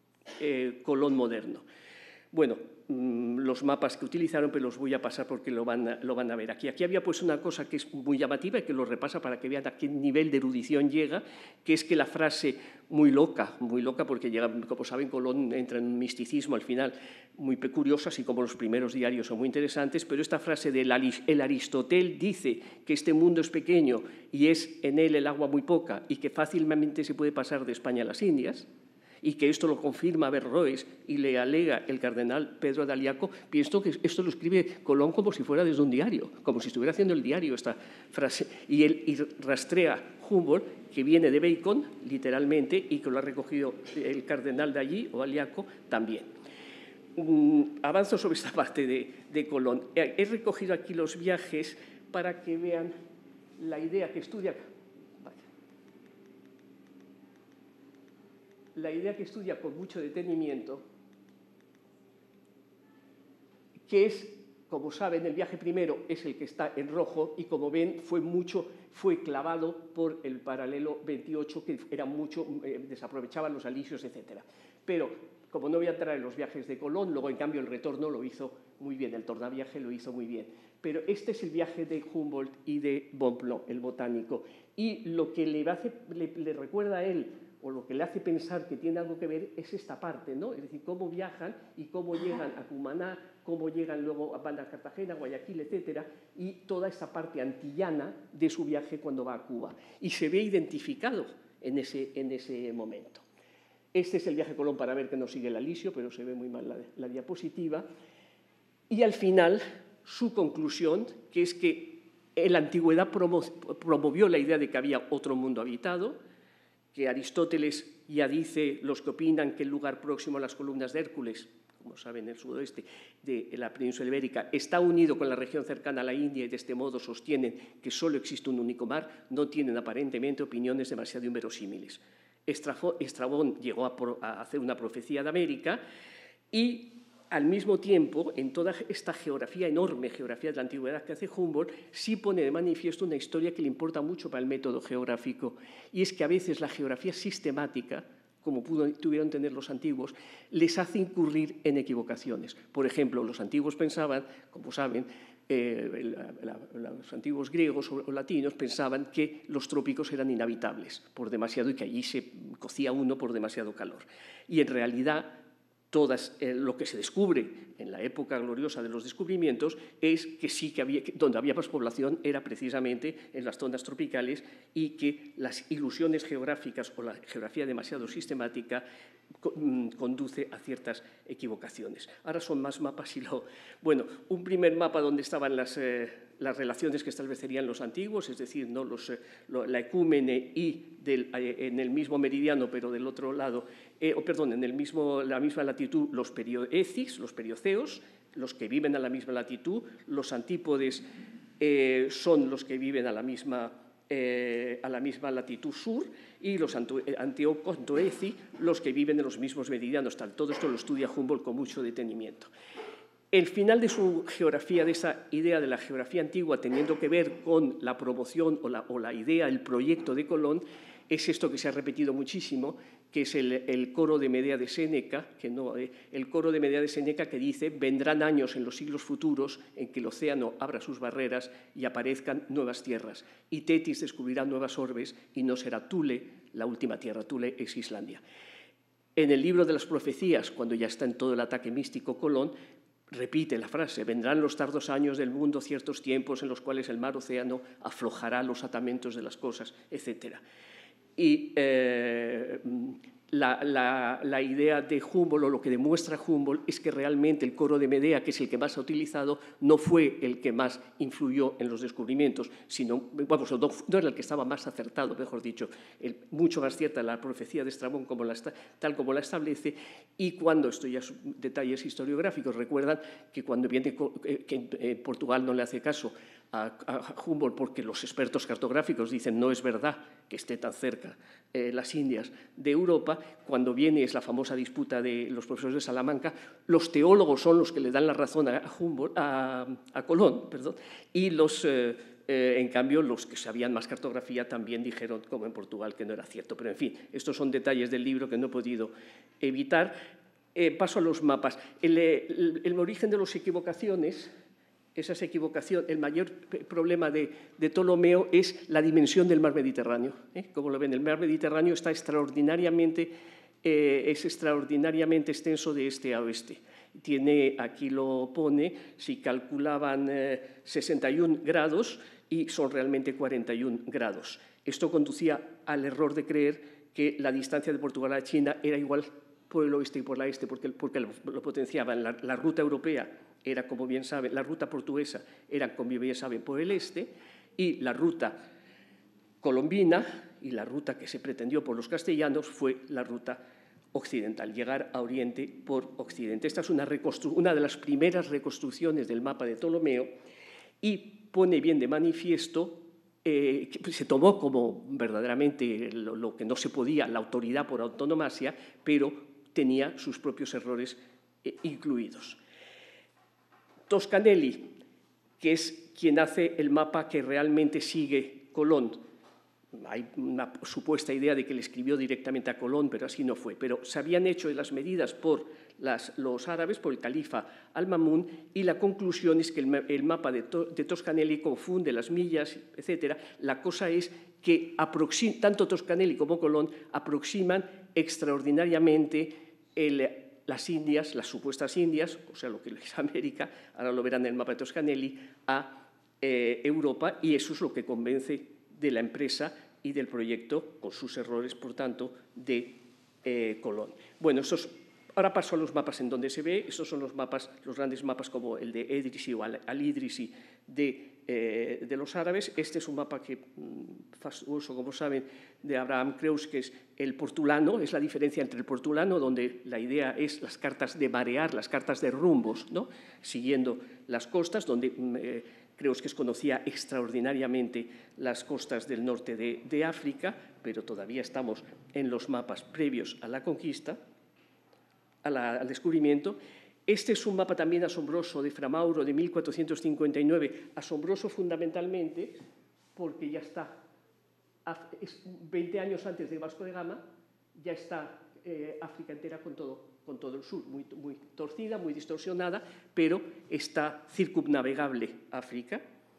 eh, Colón moderno. Bueno, los mapas que utilizaron, pero los voy a pasar porque lo van a, lo van a ver aquí. Aquí había pues una cosa que es muy llamativa y que lo repasa para que vean a qué nivel de erudición llega, que es que la frase muy loca, muy loca porque llega, como saben, Colón entra en un misticismo al final muy curioso, así como los primeros diarios son muy interesantes, pero esta frase del el Aristótel dice que este mundo es pequeño y es en él el agua muy poca y que fácilmente se puede pasar de España a las Indias, y que esto lo confirma Averroes y le alega el cardenal Pedro de Aliaco, pienso que esto lo escribe Colón como si fuera desde un diario, como si estuviera haciendo el diario esta frase, y él y rastrea Humboldt, que viene de Bacon, literalmente, y que lo ha recogido el cardenal de allí, o Aliaco, también. Um, avanzo sobre esta parte de, de Colón. He, he recogido aquí los viajes para que vean la idea que estudia... La idea que estudia con mucho detenimiento, que es, como saben, el viaje primero es el que está en rojo y, como ven, fue mucho, fue clavado por el paralelo veintiocho, que era mucho, eh, desaprovechaban los alisios, etcétera. Pero, como no voy a entrar en los viajes de Colón, luego, en cambio, el retorno lo hizo muy bien, el tornaviaje lo hizo muy bien. Pero este es el viaje de Humboldt y de Bonpland, el botánico. Y lo que le, hace, le, le recuerda a él o lo que le hace pensar que tiene algo que ver es esta parte, ¿no? Es decir, cómo viajan y cómo llegan a Cumaná, cómo llegan luego a Banda Cartagena, Guayaquil, etcétera, y toda esta parte antillana de su viaje cuando va a Cuba. Y se ve identificado en ese, en ese momento. Este es el viaje a Colón, para ver que no sigue el alisio, pero se ve muy mal la, la diapositiva. Y al final, su conclusión, que es que en la antigüedad promo, promovió la idea de que había otro mundo habitado, que Aristóteles ya dice, los que opinan que el lugar próximo a las columnas de Hércules, como saben, en el sudoeste de la península ibérica, está unido con la región cercana a la India y de este modo sostienen que solo existe un único mar, no tienen aparentemente opiniones demasiado inverosímiles. Estrabón llegó a hacer una profecía de América y, al mismo tiempo, en toda esta geografía, enorme geografía de la antigüedad que hace Humboldt, sí pone de manifiesto una historia que le importa mucho para el método geográfico, y es que a veces la geografía sistemática, como pudo, tuvieron tener los antiguos, les hace incurrir en equivocaciones. Por ejemplo, los antiguos pensaban, como saben, eh, la, la, los antiguos griegos o latinos pensaban que los trópicos eran inhabitables por demasiado y que allí se cocía uno por demasiado calor. Y en realidad, Todas, eh, lo que se descubre en la época gloriosa de los descubrimientos es que sí que había, que donde había más población era precisamente en las zonas tropicales y que las ilusiones geográficas o la geografía demasiado sistemática conduce a ciertas equivocaciones. Ahora son más mapas y lo... Bueno, un primer mapa donde estaban las, eh, las relaciones que establecerían los antiguos, es decir, ¿no? los, eh, lo, la ecúmene y del, eh, en el mismo meridiano, pero del otro lado, eh, oh, perdón, en el mismo, la misma latitud, los perioecis, los perioceos, los que viven a la misma latitud, los antípodes eh, son los que viven a la misma Eh, a la misma latitud sur, y los anteocontoeci, los que viven en los mismos meridianos. Todo esto lo estudia Humboldt con mucho detenimiento. El final de su geografía, de esa idea de la geografía antigua, teniendo que ver con la promoción o la, o la idea, el proyecto de Colón, es esto que se ha repetido muchísimo, que es el, el coro de Medea de Séneca, que no, eh, el coro de Medea de Séneca que dice: vendrán años en los siglos futuros en que el océano abra sus barreras y aparezcan nuevas tierras, y Tetis descubrirá nuevas orbes y no será Thule la última tierra. Thule es Islandia. En el libro de las profecías, cuando ya está en todo el ataque místico Colón, repite la frase: vendrán los tardos años del mundo, ciertos tiempos en los cuales el mar océano aflojará los atamentos de las cosas, etcétera. Y eh, la, la, la idea de Humboldt, o lo que demuestra Humboldt, es que realmente el coro de Medea, que es el que más ha utilizado, no fue el que más influyó en los descubrimientos, sino, vamos, no, no era el que estaba más acertado, mejor dicho, el, mucho más cierta la profecía de Estrabón como la, tal como la establece. Y cuando, esto ya son detalles historiográficos, recuerdan que cuando viene, que eh, Portugal no le hace caso a, a Humboldt porque los expertos cartográficos dicen no es verdad que esté tan cerca eh, las Indias de Europa. Cuando viene es la famosa disputa de los profesores de Salamanca, los teólogos son los que le dan la razón a, Humboldt, a, a Colón, perdón, y los, eh, eh, en cambio los que sabían más cartografía también dijeron, como en Portugal, que no era cierto. Pero en fin, estos son detalles del libro que no he podido evitar. Eh, paso a los mapas. El, el, el origen de las equivocaciones... Esa equivocación, el mayor problema de, de Ptolomeo es la dimensión del mar Mediterráneo. ¿eh? Como lo ven, el mar Mediterráneo está extraordinariamente, eh, es extraordinariamente extenso de este a oeste. Tiene, aquí lo pone, si calculaban eh, sesenta y un grados y son realmente cuarenta y un grados. Esto conducía al error de creer que la distancia de Portugal a China era igual por el oeste y por el este, porque, porque lo, lo potenciaban. La, la ruta europea era, como bien saben, la ruta portuguesa era, como bien saben, por el este, y la ruta colombina y la ruta que se pretendió por los castellanos fue la ruta occidental, llegar a Oriente por Occidente. Esta es una, una de las primeras reconstrucciones del mapa de Ptolomeo y pone bien de manifiesto, eh, que se tomó como verdaderamente lo, lo que no se podía, la autoridad por autonomasia, pero tenía sus propios errores eh, incluidos. Toscanelli, que es quien hace el mapa que realmente sigue Colón, hay una supuesta idea de que le escribió directamente a Colón, pero así no fue. Pero se habían hecho las medidas por las, los árabes, por el califa Al-Mamun, y la conclusión es que el, el mapa de, to, de Toscanelli confunde las millas, etcétera. La cosa es que tanto Toscanelli como Colón aproximan extraordinariamente el, las Indias, las supuestas Indias, o sea, lo que es América, ahora lo verán en el mapa de Toscanelli, a eh, Europa, y eso es lo que convence de la empresa y del proyecto, con sus errores, por tanto, de eh, Colón. Bueno, esos, ahora paso a los mapas en donde se ve. Estos son los mapas, los grandes mapas como el de Edrisi o Al-Idrisi de, eh, de los árabes. Este es un mapa que, fastuoso, como saben, de Abraham Creus, que es el portulano, es la diferencia entre el portulano, donde la idea es las cartas de marear, las cartas de rumbos, ¿no?, siguiendo las costas, donde eh, Creus que conocía extraordinariamente las costas del norte de, de África, pero todavía estamos en los mapas previos a la conquista, a la, al descubrimiento. Este es un mapa también asombroso de Fra Mauro de mil cuatrocientos cincuenta y nueve, asombroso fundamentalmente porque ya está, es veinte años antes de Vasco de Gama, ya está eh, África entera con todo. con todo el sur, muy, muy torcida, muy distorsionada, pero está circumnavegable África.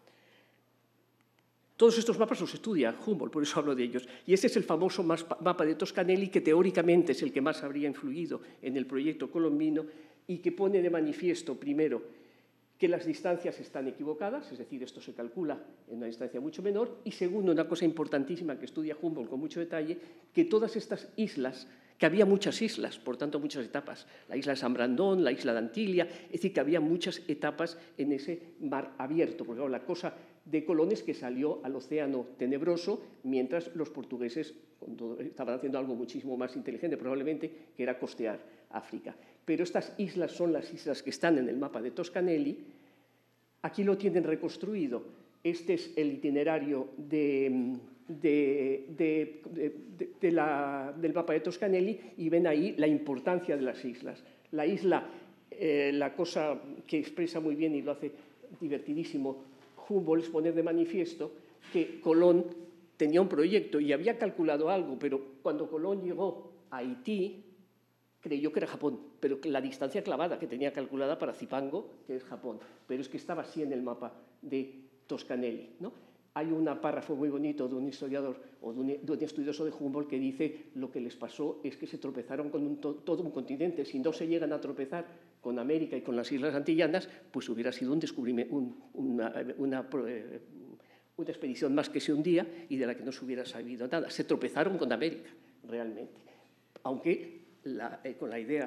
Todos estos mapas los estudia Humboldt, por eso hablo de ellos. Y este es el famoso mapa de Toscanelli, que teóricamente es el que más habría influido en el proyecto colombino y que pone de manifiesto, primero, que las distancias están equivocadas, es decir, esto se calcula en una distancia mucho menor, y segundo, una cosa importantísima que estudia Humboldt con mucho detalle, que todas estas islas, que había muchas islas, por tanto muchas etapas, la isla de San Brandón, la isla de Antilia, es decir, que había muchas etapas en ese mar abierto, porque claro, la cosa de Colón es que salió al océano tenebroso, mientras los portugueses estaban haciendo algo muchísimo más inteligente, probablemente, que era costear África. Pero estas islas son las islas que están en el mapa de Toscanelli. Aquí lo tienen reconstruido. Este es el itinerario de... De, de, de, de la, del mapa de Toscanelli, y ven ahí la importancia de las islas. La isla, eh, la cosa que expresa muy bien y lo hace divertidísimo Humboldt es poner de manifiesto que Colón tenía un proyecto y había calculado algo, pero cuando Colón llegó a Haití, creyó que era Japón, pero la distancia clavada que tenía calculada para Zipango, que es Japón, pero es que estaba así en el mapa de Toscanelli, ¿no? Hay un párrafo muy bonito de un historiador o de un, de un estudioso de Humboldt que dice lo que les pasó es que se tropezaron con un, to, todo un continente. Si no se llegan a tropezar con América y con las Islas Antillanas, pues hubiera sido un descubrimiento, un, una, una, eh, una expedición más que se hundía y de la que no se hubiera sabido nada. Se tropezaron con América, realmente. Aunque la, eh, con la idea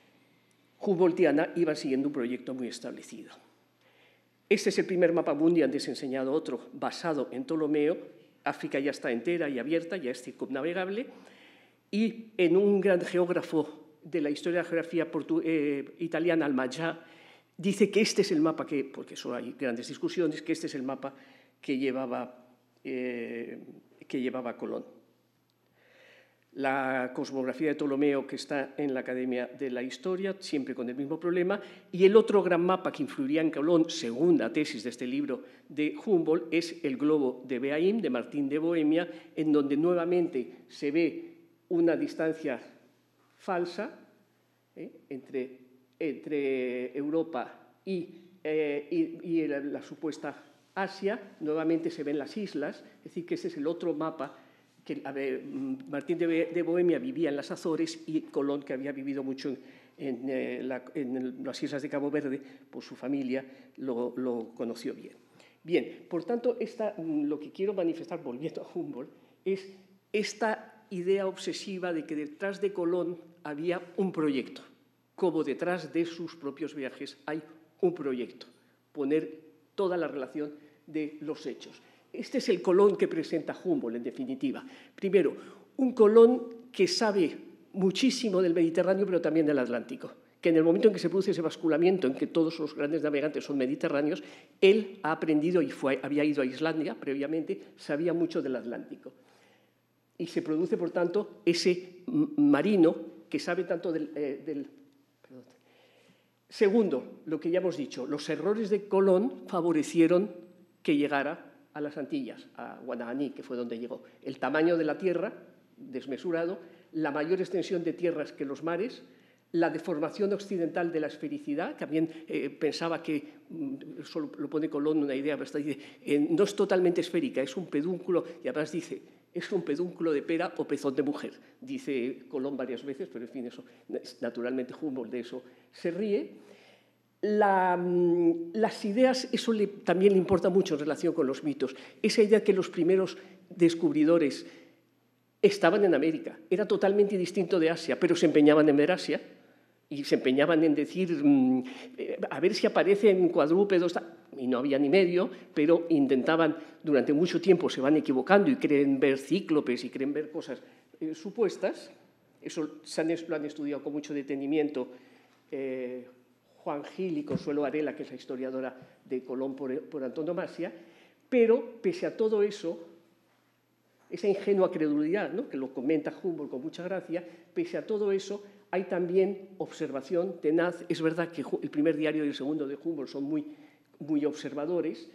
humboldtiana iban siguiendo un proyecto muy establecido. Este es el primer mapa mundi, antes he enseñado otro, basado en Ptolomeo. África ya está entera y abierta, ya es circumnavegable. Y en un gran geógrafo de la historia de la geografía eh, italiana, Almaggià, dice que este es el mapa que, porque solo hay grandes discusiones, que este es el mapa que llevaba, eh, que llevaba Colón. La cosmografía de Ptolomeo, que está en la Academia de la Historia, siempre con el mismo problema, y el otro gran mapa que influiría en Colón, segunda tesis de este libro de Humboldt, es el globo de Behaim, de Martín de Bohemia, en donde nuevamente se ve una distancia falsa ¿eh? entre, entre Europa y, eh, y, y la, la supuesta Asia. Nuevamente se ven las islas, es decir, que ese es el otro mapa que a ver, Martín de, de Bohemia vivía en las Azores y Colón, que había vivido mucho en, en, eh, la, en las islas de Cabo Verde, por su familia lo, lo conoció bien. Bien, por tanto, esta, lo que quiero manifestar, volviendo a Humboldt, es esta idea obsesiva de que detrás de Colón había un proyecto, como detrás de sus propios viajes hay un proyecto, poner toda la relación de los hechos. Este es el Colón que presenta Humboldt, en definitiva. Primero, un Colón que sabe muchísimo del Mediterráneo, pero también del Atlántico, que en el momento en que se produce ese basculamiento, en que todos los grandes navegantes son mediterráneos, él ha aprendido y fue, había ido a Islandia previamente, sabía mucho del Atlántico. Y se produce, por tanto, ese marino que sabe tanto del... Eh, del perdón. Segundo, lo que ya hemos dicho, los errores de Colón favorecieron que llegara a las Antillas, a Guananí, que fue donde llegó. El tamaño de la tierra, desmesurado, la mayor extensión de tierras que los mares, la deformación occidental de la esfericidad. También eh, pensaba que, eso lo pone Colón, una idea bastante, dice, eh, no es totalmente esférica, es un pedúnculo, y además dice, es un pedúnculo de pera o pezón de mujer, dice Colón varias veces, pero en fin, eso, naturalmente Humboldt de eso se ríe. La, las ideas, eso le, también le importa mucho en relación con los mitos, esa idea que los primeros descubridores estaban en América, era totalmente distinto de Asia, pero se empeñaban en ver Asia y se empeñaban en decir, mmm, a ver si aparecen cuadrúpedos, y no había ni medio, pero intentaban, durante mucho tiempo se van equivocando y creen ver cíclopes y creen ver cosas eh, supuestas. Eso se han, lo han estudiado con mucho detenimiento eh, Juan Gil y Consuelo Varela, que es la historiadora de Colón por, por antonomasia, pero pese a todo eso, esa ingenua credulidad, ¿no?, que lo comenta Humboldt con mucha gracia, pese a todo eso, hay también observación tenaz. Es verdad que el primer diario y el segundo de Humboldt son muy, muy observadores,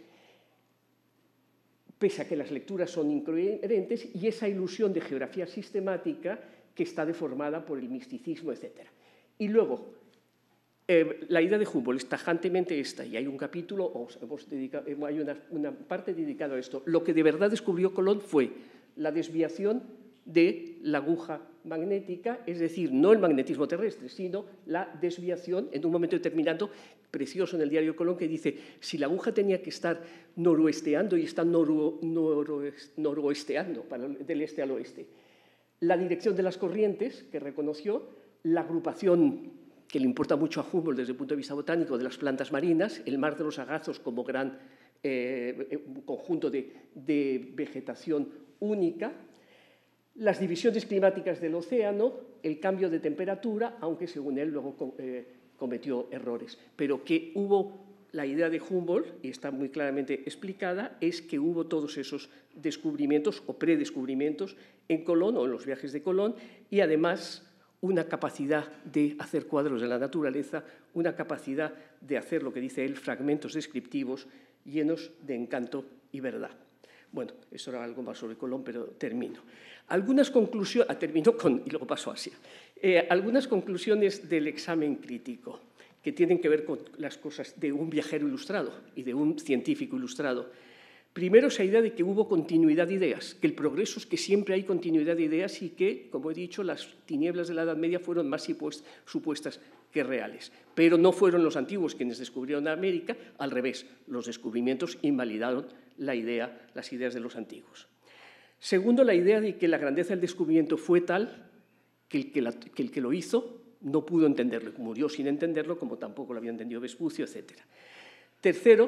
pese a que las lecturas son incoherentes, y esa ilusión de geografía sistemática que está deformada por el misticismo, etcétera. Y luego, eh, la idea de Humboldt es tajantemente esta, y hay un capítulo, o hemos dedicado, hay una, una parte dedicada a esto. Lo que de verdad descubrió Colón fue la desviación de la aguja magnética, es decir, no el magnetismo terrestre, sino la desviación en un momento determinado, precioso en el diario Colón, que dice, si la aguja tenía que estar noroesteando y está noro, noro, noroesteando, para, del este al oeste, la dirección de las corrientes, que reconoció, la agrupación que le importa mucho a Humboldt desde el punto de vista botánico de las plantas marinas, el mar de los Agazos como gran eh, conjunto de, de vegetación única, las divisiones climáticas del océano, el cambio de temperatura, aunque según él luego eh, cometió errores. Pero que hubo, la idea de Humboldt, y está muy claramente explicada, es que hubo todos esos descubrimientos o predescubrimientos en Colón o en los viajes de Colón, y además una capacidad de hacer cuadros de la naturaleza, una capacidad de hacer, lo que dice él, fragmentos descriptivos llenos de encanto y verdad. Bueno, eso era algo más sobre Colón, pero termino. Algunas conclusiones, ah, termino con, y luego paso a Asia. Eh, algunas conclusiones del examen crítico que tienen que ver con las cosas de un viajero ilustrado y de un científico ilustrado. Primero, esa idea de que hubo continuidad de ideas, que el progreso es que siempre hay continuidad de ideas y que, como he dicho, las tinieblas de la Edad Media fueron más supuestas que reales. Pero no fueron los antiguos quienes descubrieron América, al revés, los descubrimientos invalidaron la idea, las ideas de los antiguos. Segundo, la idea de que la grandeza del descubrimiento fue tal que el que, la, que, el que lo hizo no pudo entenderlo, murió sin entenderlo, como tampoco lo había entendido Vespucio, etcétera. Tercero,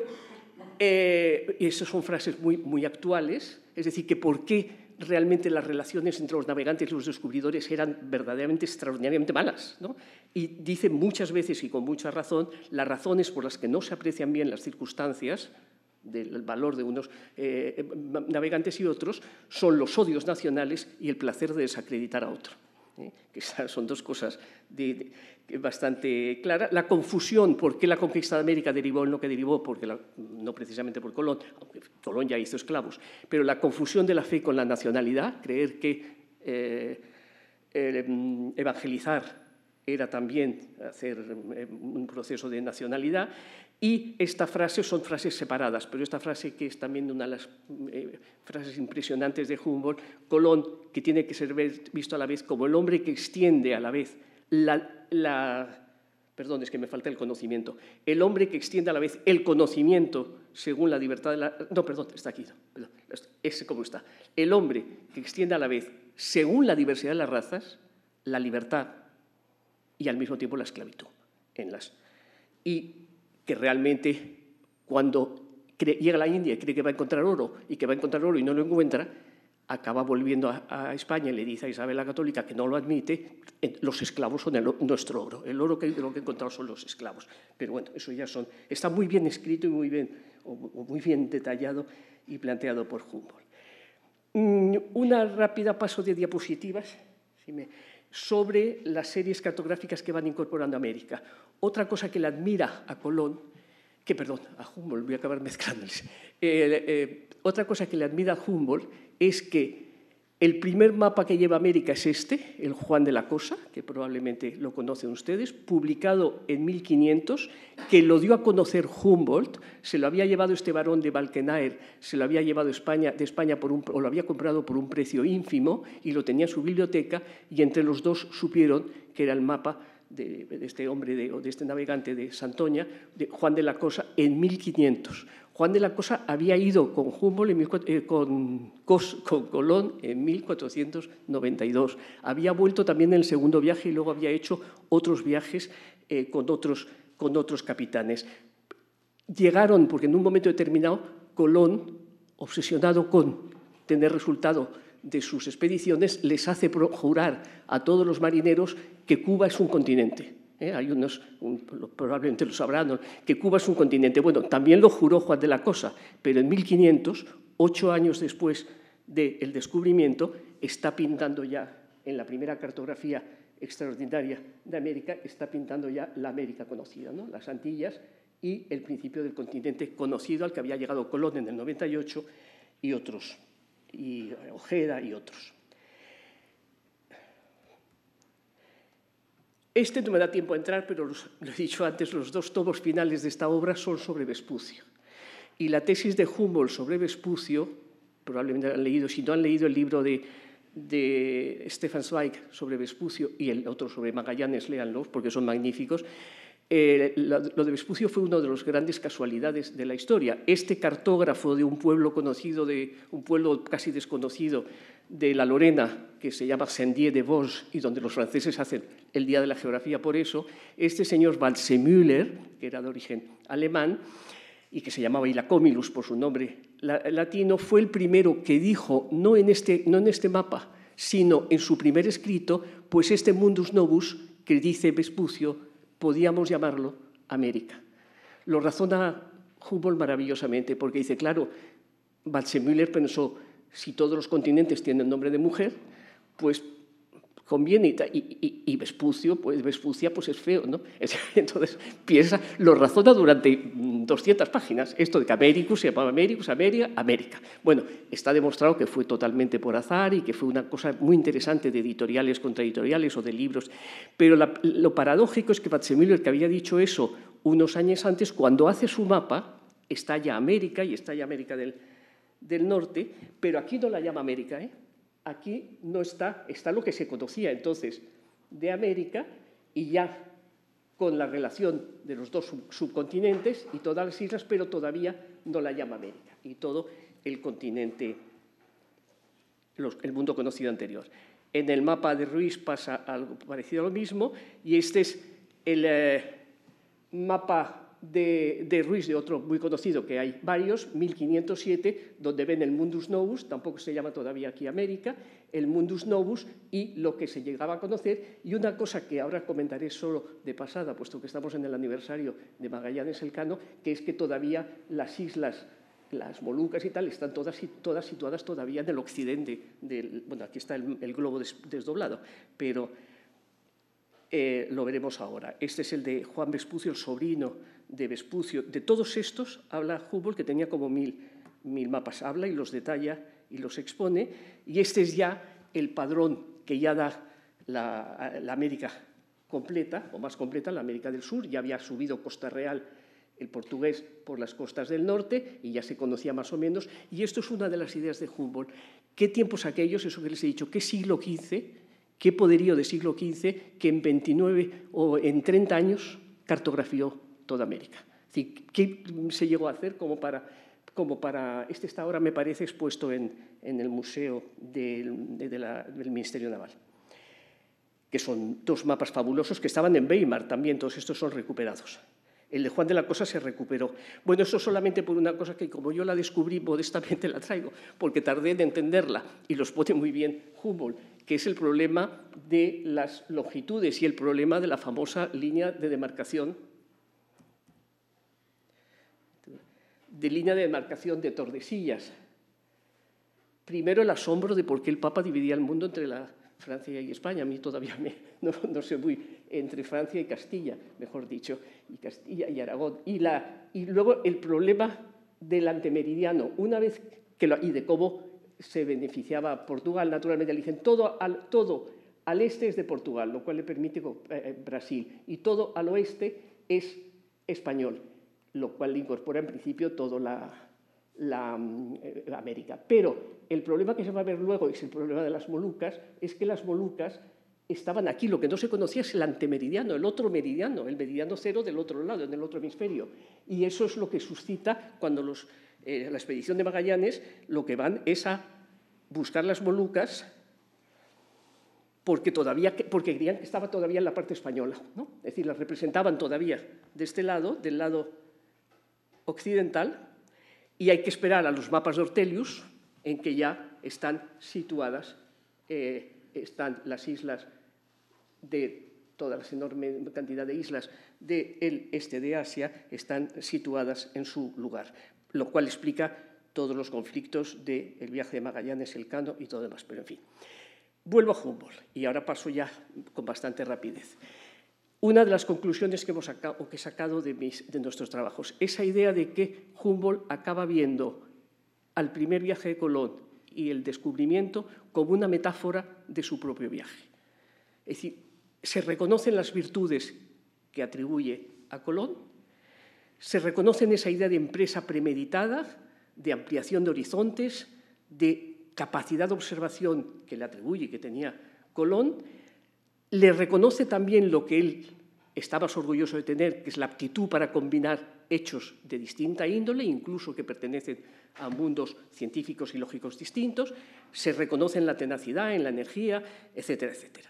eh, y esas son frases muy, muy actuales, es decir, que por qué realmente las relaciones entre los navegantes y los descubridores eran verdaderamente extraordinariamente malas, ¿no? Y dice muchas veces, y con mucha razón, las razones por las que no se aprecian bien las circunstancias del valor de unos eh, navegantes y otros son los odios nacionales y el placer de desacreditar a otro. ¿Eh? Que son dos cosas de, de, bastante claras. La confusión, por qué la conquista de América derivó en lo que derivó, porque la, no precisamente por Colón, aunque Colón ya hizo esclavos, pero la confusión de la fe con la nacionalidad, creer que eh, eh, evangelizar era también hacer eh, un proceso de nacionalidad. Y esta frase son frases separadas, pero esta frase, que es también una de las eh, frases impresionantes de Humboldt, Colón, que tiene que ser visto a la vez como el hombre que extiende a la vez la, la... Perdón, es que me falta el conocimiento. El hombre que extiende a la vez el conocimiento según la libertad de la... No, perdón, está aquí. No, perdón, ese como está. El hombre que extiende a la vez, según la diversidad de las razas, la libertad y al mismo tiempo la esclavitud. En las... Y que realmente cuando cree, llega a la India y cree que va a encontrar oro y que va a encontrar oro y no lo encuentra, acaba volviendo a, a España y le dice a Isabel la Católica que no lo admite, los esclavos son el, nuestro oro, el oro que, lo que he encontrado son los esclavos. Pero bueno, eso ya son, está muy bien escrito y muy bien, o, o muy bien detallado y planteado por Humboldt. Una rápida paso de diapositivas, si me... sobre las series cartográficas que van incorporando a América. Otra cosa que le admira a Colón que, perdón, a Humboldt, voy a acabar mezclándoles. Eh, eh, otra cosa que le admira a Humboldt es que el primer mapa que lleva América es este, el Juan de la Cosa, que probablemente lo conocen ustedes, publicado en mil quinientos, que lo dio a conocer Humboldt, se lo había llevado este barón de Valkenaer, se lo había llevado España, de España por un, o lo había comprado por un precio ínfimo y lo tenía en su biblioteca, y entre los dos supieron que era el mapa de, de este hombre, de, o de este navegante de Santoña, de Juan de la Cosa, en mil quinientos. Juan de la Cosa había ido con Humboldt, en, eh, con, con Colón en mil cuatrocientos noventa y dos. Había vuelto también en el segundo viaje y luego había hecho otros viajes eh, con, otros, con otros capitanes. Llegaron, porque en un momento determinado, Colón, obsesionado con tener resultado de sus expediciones, les hace jurar a todos los marineros que Cuba es un continente. ¿Eh? Hay unos, un, probablemente lo sabrán, ¿no? Que Cuba es un continente. Bueno, también lo juró Juan de la Cosa, pero en mil quinientos, ocho años después del descubrimiento, está pintando ya, en la primera cartografía extraordinaria de América, está pintando ya la América conocida, ¿no? Las Antillas y el principio del continente conocido al que había llegado Colón en el noventa y ocho y otros, y Ojeda y otros. Este no me da tiempo a entrar, pero los, lo he dicho antes, los dos tomos finales de esta obra son sobre Vespucio. Y la tesis de Humboldt sobre Vespucio, probablemente han leído, si no han leído el libro de, de Stefan Zweig sobre Vespucio y el otro sobre Magallanes, léanlos porque son magníficos. Eh, lo, lo de Vespucio fue una de las grandes casualidades de la historia. Este cartógrafo de un pueblo conocido, de un pueblo casi desconocido, de la Lorena, que se llama Saint-Dié-de-Vosges, y donde los franceses hacen el Día de la Geografía por eso, este señor Waldseemüller, que era de origen alemán, y que se llamaba Ilacomilus por su nombre latino, fue el primero que dijo, no en este, no en este mapa, sino en su primer escrito, pues este mundus novus, que dice Vespucio, podíamos llamarlo América. Lo razona Humboldt maravillosamente, porque dice, claro, Waldseemüller pensó, si todos los continentes tienen nombre de mujer, pues conviene, y, y, y Vespucio, pues Vespucia pues es feo, ¿no? Entonces piensa, lo razona durante doscientas páginas, esto de que Americus se llamaba Americus, América, América. Bueno, está demostrado que fue totalmente por azar y que fue una cosa muy interesante de editoriales contra editoriales o de libros, pero la, lo paradójico es que Waldseemüller, que había dicho eso unos años antes, cuando hace su mapa, está ya América y está ya América del, del Norte, pero aquí no la llama América, ¿eh? Aquí no está, está lo que se conocía entonces de América y ya con la relación de los dos sub subcontinentes y todas las islas, pero todavía no la llama América y todo el continente, los, el mundo conocido anterior. En el mapa de Ruiz pasa algo parecido a lo mismo y este es el eh, mapa De, de Ruiz, de otro muy conocido, que hay varios, mil quinientos siete, donde ven el Mundus Novus, tampoco se llama todavía aquí América, el Mundus Novus y lo que se llegaba a conocer. Y una cosa que ahora comentaré solo de pasada, puesto que estamos en el aniversario de Magallanes Elcano, que es que todavía las islas, las Molucas y tal, están todas, todas situadas todavía en el occidente del, bueno, aquí está el, el globo des, desdoblado, pero eh, lo veremos ahora. Este es el de Juan Vespucio, el sobrino de Vespucio. De todos estos habla Humboldt, que tenía como mil, mil mapas, habla y los detalla y los expone, y este es ya el padrón que ya da la, la América completa, o más completa, la América del Sur. Ya había subido Costa Real el portugués por las costas del norte y ya se conocía más o menos, y esto es una de las ideas de Humboldt. ¿Qué tiempos aquellos, eso que les he dicho, qué siglo quince, qué poderío de siglo quince que en veintinueve o en treinta años cartografió toda América? Es decir, ¿qué se llegó a hacer como para, como para este está ahora, me parece, expuesto en, en el Museo del, de, de la, del Ministerio Naval, que son dos mapas fabulosos que estaban en Weimar también, todos estos son recuperados. El de Juan de la Cosa se recuperó. Bueno, eso solamente por una cosa que, como yo la descubrí, modestamente la traigo, porque tardé en entenderla, y los pone muy bien Humboldt, que es el problema de las longitudes y el problema de la famosa línea de demarcación, de línea de demarcación de Tordesillas. Primero, el asombro de por qué el Papa dividía el mundo entre la Francia y España. A mí todavía me, no, no sé muy, entre Francia y Castilla, mejor dicho, y Castilla y Aragón. Y, la, y luego el problema del antemeridiano, una vez que lo, y de cómo se beneficiaba Portugal, naturalmente, le dicen todo al, todo al este es de Portugal, lo cual le permite eh, Brasil, y todo al oeste es español, lo cual le incorpora en principio toda la, la, la América. Pero el problema que se va a ver luego, es el problema de las Molucas, es que las Molucas estaban aquí. Lo que no se conocía es el antemeridiano, el otro meridiano, el meridiano cero del otro lado, en el otro hemisferio. Y eso es lo que suscita cuando los, eh, la expedición de Magallanes lo que van es a buscar las Molucas porque, todavía, porque creían que estaba todavía en la parte española, ¿no? Es decir, las representaban todavía de este lado, del lado occidental, y hay que esperar a los mapas de Ortelius, en que ya están situadas, eh, están las islas de toda la enorme cantidad de islas del este de Asia, están situadas en su lugar, lo cual explica todos los conflictos del viaje de Magallanes, Elcano y todo demás, pero en fin. Vuelvo a Humboldt, y ahora paso ya con bastante rapidez. Una de las conclusiones que hemos sacado, o que he sacado de, mis, de nuestros trabajos, esa idea de que Humboldt acaba viendo al primer viaje de Colón y el descubrimiento como una metáfora de su propio viaje. Es decir, se reconocen las virtudes que atribuye a Colón, se reconocen esa idea de empresa premeditada, de ampliación de horizontes, de capacidad de observación que le atribuye, que tenía Colón, le reconoce también lo que él estaba orgulloso de tener, que es la aptitud para combinar hechos de distinta índole, incluso que pertenecen a mundos científicos y lógicos distintos, se reconoce en la tenacidad, en la energía, etcétera, etcétera.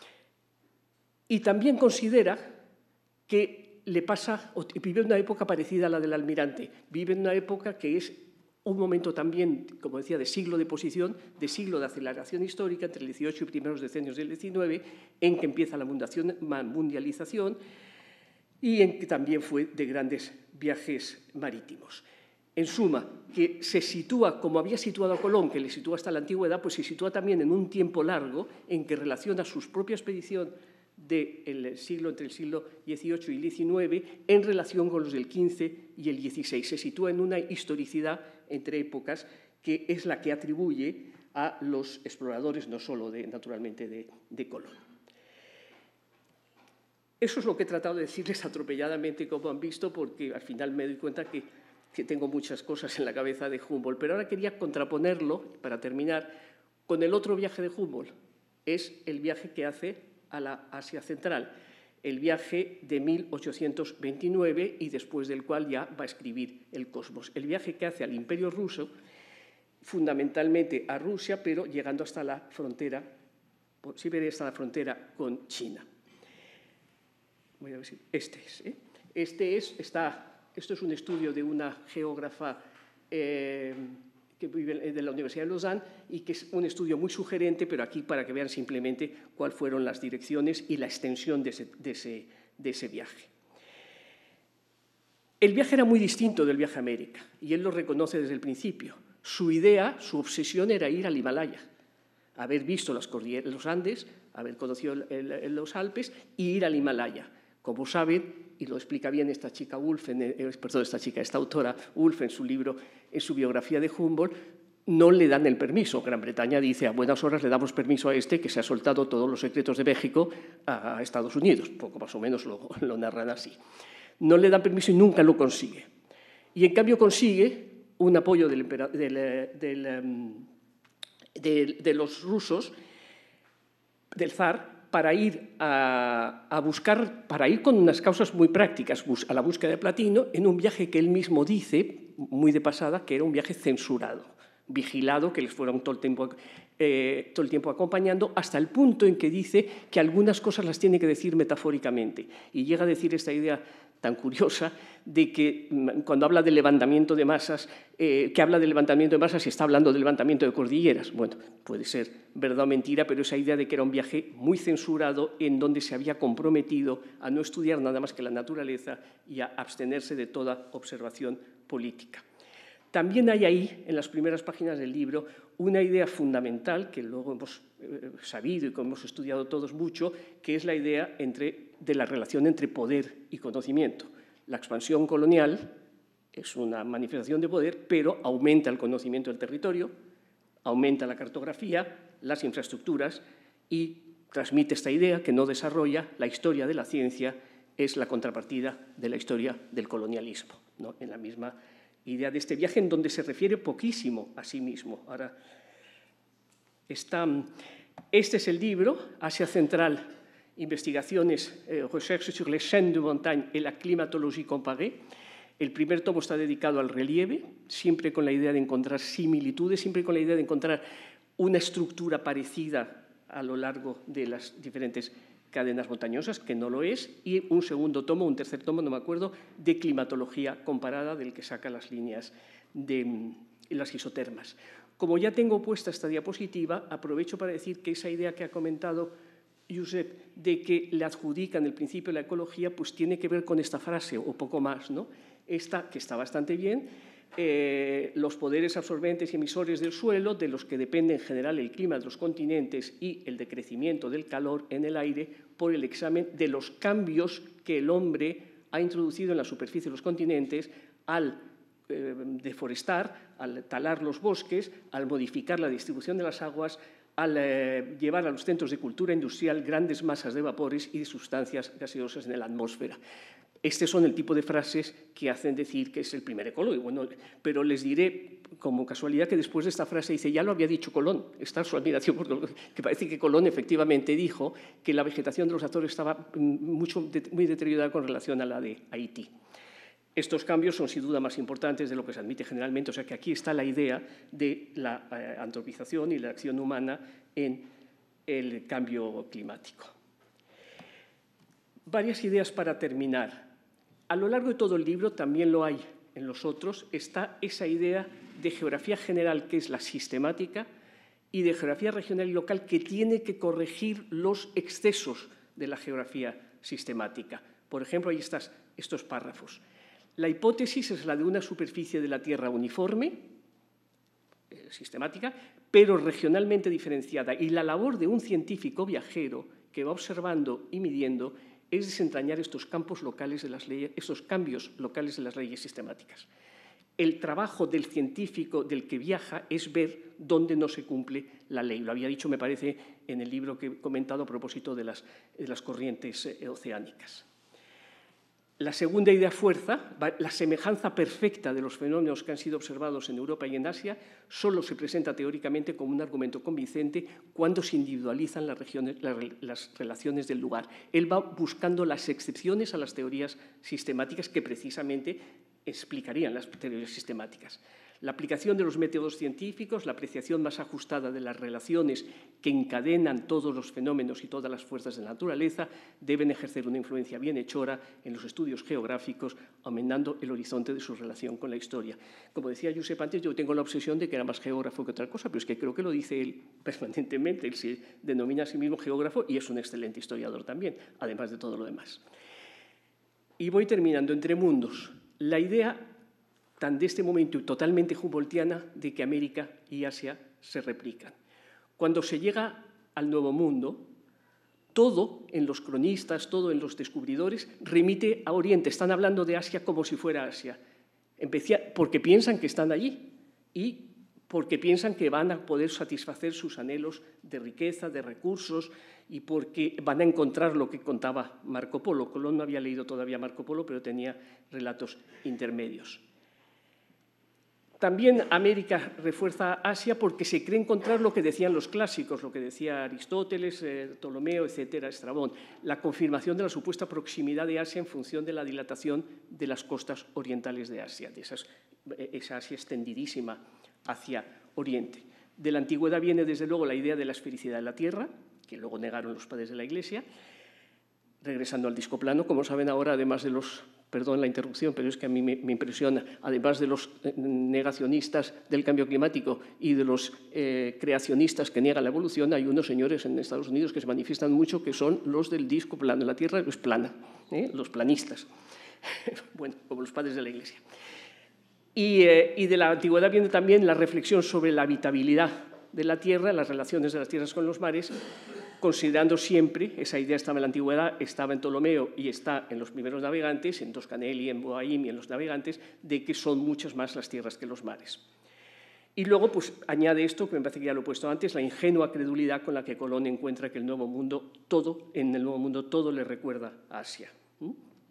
Y también considera que le pasa, vive en una época parecida a la del almirante, vive en una época que es un momento también, como decía, de siglo de posición, de siglo de aceleración histórica, entre el dieciocho y primeros decenios del diecinueve, en que empieza la mundialización y en que también fue de grandes viajes marítimos. En suma, que se sitúa, como había situado a Colón, que le sitúa hasta la antigüedad, pues se sitúa también en un tiempo largo en que relaciona su propia expedición del siglo, entre el siglo dieciocho y diecinueve en relación con los del quince y el dieciséis. Se sitúa en una historicidad entre épocas que es la que atribuye a los exploradores, no solo, de, naturalmente, de, de Colón. Eso es lo que he tratado de decirles atropelladamente, como han visto, porque al final me doy cuenta que, que tengo muchas cosas en la cabeza de Humboldt. Pero ahora quería contraponerlo, para terminar, con el otro viaje de Humboldt. Es el viaje que hace a la Asia Central, el viaje de mil ochocientos veintinueve y después del cual ya va a escribir el Cosmos. El viaje que hace al Imperio Ruso, fundamentalmente a Rusia, pero llegando hasta la frontera, por Siberia, hasta la frontera con China. Voy a ver si este es. ¿eh? Este es, está, esto es un estudio de una geógrafa eh, que vive de la Universidad de Lausanne y que es un estudio muy sugerente, pero aquí para que vean simplemente cuáles fueron las direcciones y la extensión de ese, de ese, de ese viaje. El viaje era muy distinto del viaje a América y él lo reconoce desde el principio. Su idea, su obsesión era ir al Himalaya, haber visto las cordilleras, los Andes, haber conocido el, el, los Alpes y ir al Himalaya. Como saben, y lo explica bien esta chica Wolf, en, eh, perdón, esta chica, esta autora Wolf en su libro, en su biografía de Humboldt, no le dan el permiso. Gran Bretaña dice, a buenas horas le damos permiso a este que se ha soltado todos los secretos de México a Estados Unidos. Poco más o menos lo, lo narran así. No le dan permiso y nunca lo consigue. Y en cambio consigue un apoyo del, del, del, de, de los rusos, del zar, para ir a, a buscar, para ir con unas causas muy prácticas, a la búsqueda de platino, en un viaje que él mismo dice, muy de pasada, que era un viaje censurado, vigilado, que les fueron todo el tiempo, eh, todo el tiempo acompañando, hasta el punto en que dice que algunas cosas las tiene que decir metafóricamente. Y llega a decir esta idea tan curiosa de que cuando habla del levantamiento de masas, eh, que habla del levantamiento de masas y está hablando del levantamiento de cordilleras. Bueno, puede ser verdad o mentira, pero esa idea de que era un viaje muy censurado en donde se había comprometido a no estudiar nada más que la naturaleza y a abstenerse de toda observación política. También hay ahí, en las primeras páginas del libro, una idea fundamental que luego hemos eh, sabido y que hemos estudiado todos mucho, que es la idea entre, de la relación entre poder y conocimiento. La expansión colonial es una manifestación de poder, pero aumenta el conocimiento del territorio, aumenta la cartografía, las infraestructuras y transmite esta idea que no desarrolla. La historia de la ciencia es la contrapartida de la historia del colonialismo, ¿no? En la misma idea de este viaje, en donde se refiere poquísimo a sí mismo. Ahora, está, este es el libro, Asia Central, investigaciones, eh, Recherche sur les chaînes de montagne et la climatologie comparée. El primer tomo está dedicado al relieve, siempre con la idea de encontrar similitudes, siempre con la idea de encontrar una estructura parecida a lo largo de las diferentes cadenas montañosas, que no lo es, y un segundo tomo, un tercer tomo, no me acuerdo, de climatología comparada, del que saca las líneas de las isotermas. Como ya tengo puesta esta diapositiva, aprovecho para decir que esa idea que ha comentado Josep, de que le adjudican el principio de la ecología, pues tiene que ver con esta frase, o poco más, ¿no? Esta, que está bastante bien, eh, los poderes absorbentes y emisores del suelo, de los que depende en general el clima de los continentes y el decrecimiento del calor en el aire, por el examen de los cambios que el hombre ha introducido en la superficie de los continentes al eh, deforestar, al talar los bosques, al modificar la distribución de las aguas, al eh, llevar a los centros de cultura industrial grandes masas de vapores y de sustancias gaseosas en la atmósfera. Estos son el tipo de frases que hacen decir que es el primer ecólogo. Bueno, pero les diré, como casualidad, que después de esta frase dice, ya lo había dicho Colón, está su admiración, por que parece que Colón efectivamente dijo que la vegetación de los Azores estaba mucho, muy deteriorada con relación a la de Haití. Estos cambios son sin duda más importantes de lo que se admite generalmente, o sea que aquí está la idea de la eh, antropización y la acción humana en el cambio climático. Varias ideas para terminar. A lo largo de todo el libro, también lo hay en los otros, está esa idea de geografía general, que es la sistemática, y de geografía regional y local, que tiene que corregir los excesos de la geografía sistemática. Por ejemplo, ahí están estos párrafos. La hipótesis es la de una superficie de la Tierra uniforme, eh, sistemática, pero regionalmente diferenciada. Y la labor de un científico viajero que va observando y midiendo es desentrañar estos campos locales de las leyes, estos cambios locales de las leyes sistemáticas. El trabajo del científico, del que viaja, es ver dónde no se cumple la ley. Lo había dicho, me parece, en el libro que he comentado a propósito de las, de las corrientes eh, oceánicas. La segunda idea fuerza, la semejanza perfecta de los fenómenos que han sido observados en Europa y en Asia, solo se presenta teóricamente como un argumento convincente cuando se individualizan las, regiones, las relaciones del lugar. Él va buscando las excepciones a las teorías sistemáticas que precisamente explicarían las teorías sistemáticas. La aplicación de los métodos científicos, la apreciación más ajustada de las relaciones que encadenan todos los fenómenos y todas las fuerzas de la naturaleza, deben ejercer una influencia bienhechora en los estudios geográficos, aumentando el horizonte de su relación con la historia. Como decía Josep antes, yo tengo la obsesión de que era más geógrafo que otra cosa, pero es que creo que lo dice él permanentemente. Él se denomina a sí mismo geógrafo y es un excelente historiador también, además de todo lo demás. Y voy terminando. Entre mundos. La idea tan de este momento totalmente humboldtiana de que América y Asia se replican. Cuando se llega al Nuevo Mundo, todo en los cronistas, todo en los descubridores, remite a Oriente. Están hablando de Asia como si fuera Asia, porque piensan que están allí y porque piensan que van a poder satisfacer sus anhelos de riqueza, de recursos, y porque van a encontrar lo que contaba Marco Polo. Colón no había leído todavía Marco Polo, pero tenía relatos intermedios. También América refuerza a Asia porque se cree encontrar lo que decían los clásicos, lo que decía Aristóteles, eh, Ptolomeo, etcétera, Estrabón, la confirmación de la supuesta proximidad de Asia en función de la dilatación de las costas orientales de Asia, de esas, esa Asia extendidísima hacia Oriente. De la antigüedad viene, desde luego, la idea de la esfericidad de la Tierra, que luego negaron los padres de la Iglesia. Regresando al disco plano, como saben ahora, además de los... Perdón la interrupción, pero es que a mí me, me impresiona, además de los negacionistas del cambio climático y de los eh, creacionistas que niegan la evolución, hay unos señores en Estados Unidos que se manifiestan mucho, que son los del disco plano. La Tierra es plana, ¿eh? Los planistas, bueno, como los padres de la Iglesia. Y, eh, y de la antigüedad viene también la reflexión sobre la habitabilidad de la tierra, las relaciones de las tierras con los mares, considerando siempre, esa idea estaba en la antigüedad, estaba en Ptolomeo y está en los primeros navegantes, en Toscanelli, en Boaim y en los navegantes, de que son muchas más las tierras que los mares. Y luego pues, añade esto, que me parece que ya lo he puesto antes, la ingenua credulidad con la que Colón encuentra que el Nuevo Mundo, todo, en el Nuevo Mundo, todo le recuerda a Asia. ¿Mm?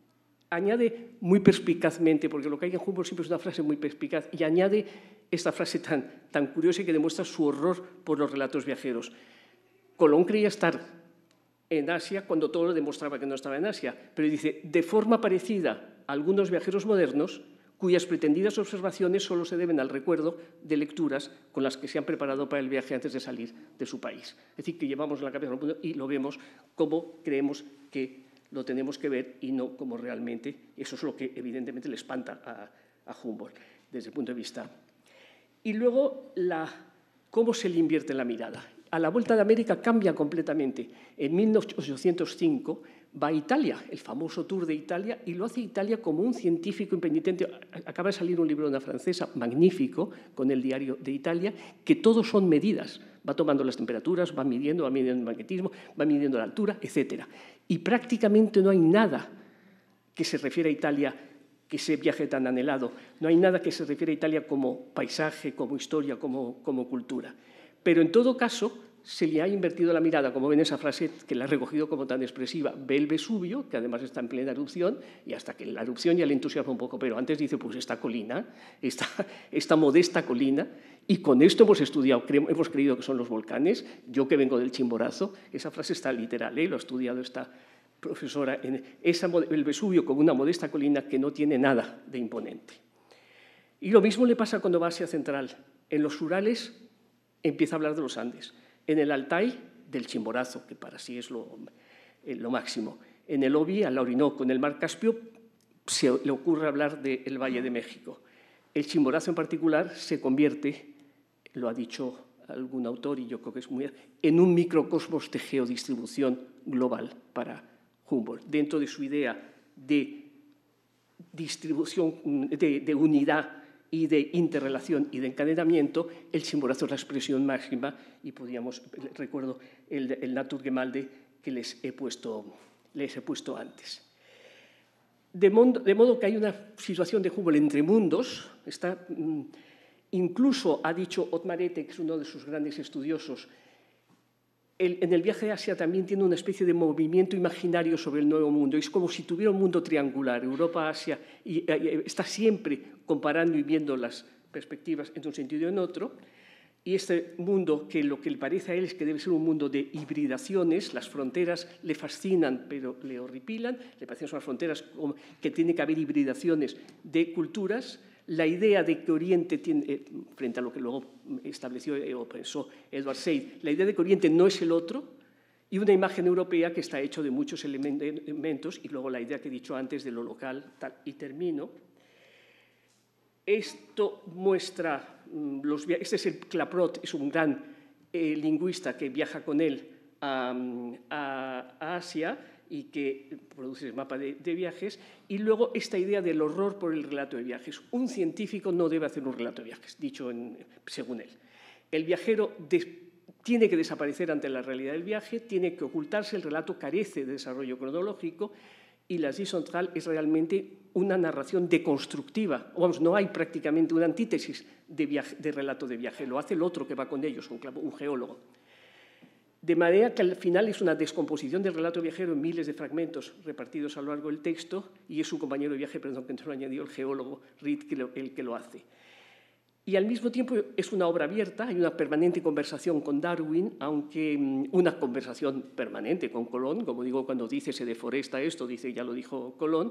Añade muy perspicazmente, porque lo que hay en Humboldt siempre es una frase muy perspicaz, y añade esta frase tan, tan curiosa y que demuestra su horror por los relatos viajeros. Colón creía estar en Asia cuando todo lo demostraba que no estaba en Asia, pero dice, de forma parecida a algunos viajeros modernos, cuyas pretendidas observaciones solo se deben al recuerdo de lecturas con las que se han preparado para el viaje antes de salir de su país. Es decir, que llevamos en la cabeza y lo vemos como creemos que lo tenemos que ver y no como realmente. Eso es lo que evidentemente le espanta a, a Humboldt desde el punto de vista. Y luego, la, cómo se le invierte la mirada. A la vuelta de América cambia completamente. En mil ochocientos cinco va a Italia, el famoso Tour de Italia, y lo hace Italia como un científico impenitente. Acaba de salir un libro de una francesa magnífico con el diario de Italia, que todos son medidas. Va tomando las temperaturas, va midiendo, va midiendo el magnetismo, va midiendo la altura, etcétera. Y prácticamente no hay nada que se refiera a Italia, que ese viaje tan anhelado. No hay nada que se refiera a Italia como paisaje, como historia, como, como cultura. Pero en todo caso, se le ha invertido la mirada, como ven esa frase que la he recogido como tan expresiva, ve el Vesubio, que además está en plena erupción, y hasta que la erupción ya le entusiasma un poco, pero antes dice, pues esta colina, esta, esta modesta colina, y con esto hemos estudiado, hemos creído que son los volcanes, yo que vengo del Chimborazo, esa frase está literal, ¿eh? Lo ha estudiado esta profesora, en esa, el Vesubio como una modesta colina que no tiene nada de imponente. Y lo mismo le pasa cuando va a Asia Central. En los Urales empieza a hablar de los Andes. En el Altai, del Chimborazo, que para sí es lo, lo máximo. En el Obi, al Orinoco, en el Mar Caspio, se le ocurre hablar del Valle de México. El Chimborazo en particular se convierte, lo ha dicho algún autor y yo creo que es muy, en un microcosmos de geodistribución global para Humboldt, dentro de su idea de distribución, de, de unidad y de interrelación y de encadenamiento. El Chimborazo es la expresión máxima y podíamos, recuerdo el, el Naturgemalde que les he puesto, les he puesto antes. De modo, de modo que hay una situación de Humboldt entre mundos. Está, incluso ha dicho Otmarete, que es uno de sus grandes estudiosos, el, en el viaje a Asia también tiene una especie de movimiento imaginario sobre el Nuevo Mundo. Es como si tuviera un mundo triangular, Europa, Asia, y, y está siempre comparando y viendo las perspectivas en un sentido y en otro. Y este mundo, que lo que le parece a él es que debe ser un mundo de hibridaciones, las fronteras le fascinan pero le horripilan, le parecen unas fronteras que tiene que haber hibridaciones de culturas. La idea de que Oriente tiene, eh, frente a lo que luego estableció eh, o pensó Edward Said, la idea de que Oriente no es el otro, y una imagen europea que está hecho de muchos elementos, y luego la idea que he dicho antes de lo local, tal, y termino. Esto muestra, los, este es el Klaproth, es un gran eh, lingüista que viaja con él a, a, a Asia y que produce el mapa de, de viajes, y luego esta idea del horror por el relato de viajes. Un científico no debe hacer un relato de viajes, dicho en, según él. El viajero de, tiene que desaparecer ante la realidad del viaje, tiene que ocultarse, el relato carece de desarrollo cronológico, y la Vie Centrale es realmente una narración deconstructiva. Vamos, no hay prácticamente una antítesis de, viaje, de relato de viaje, lo hace el otro que va con ellos, un, un geólogo. De manera que al final es una descomposición del relato viajero en miles de fragmentos repartidos a lo largo del texto, y es su compañero de viaje, perdón, que no lo añadió el geólogo Reed, que lo, el que lo hace. Y al mismo tiempo es una obra abierta, hay una permanente conversación con Darwin, aunque una conversación permanente con Colón, como digo, cuando dice se deforesta esto, dice ya lo dijo Colón,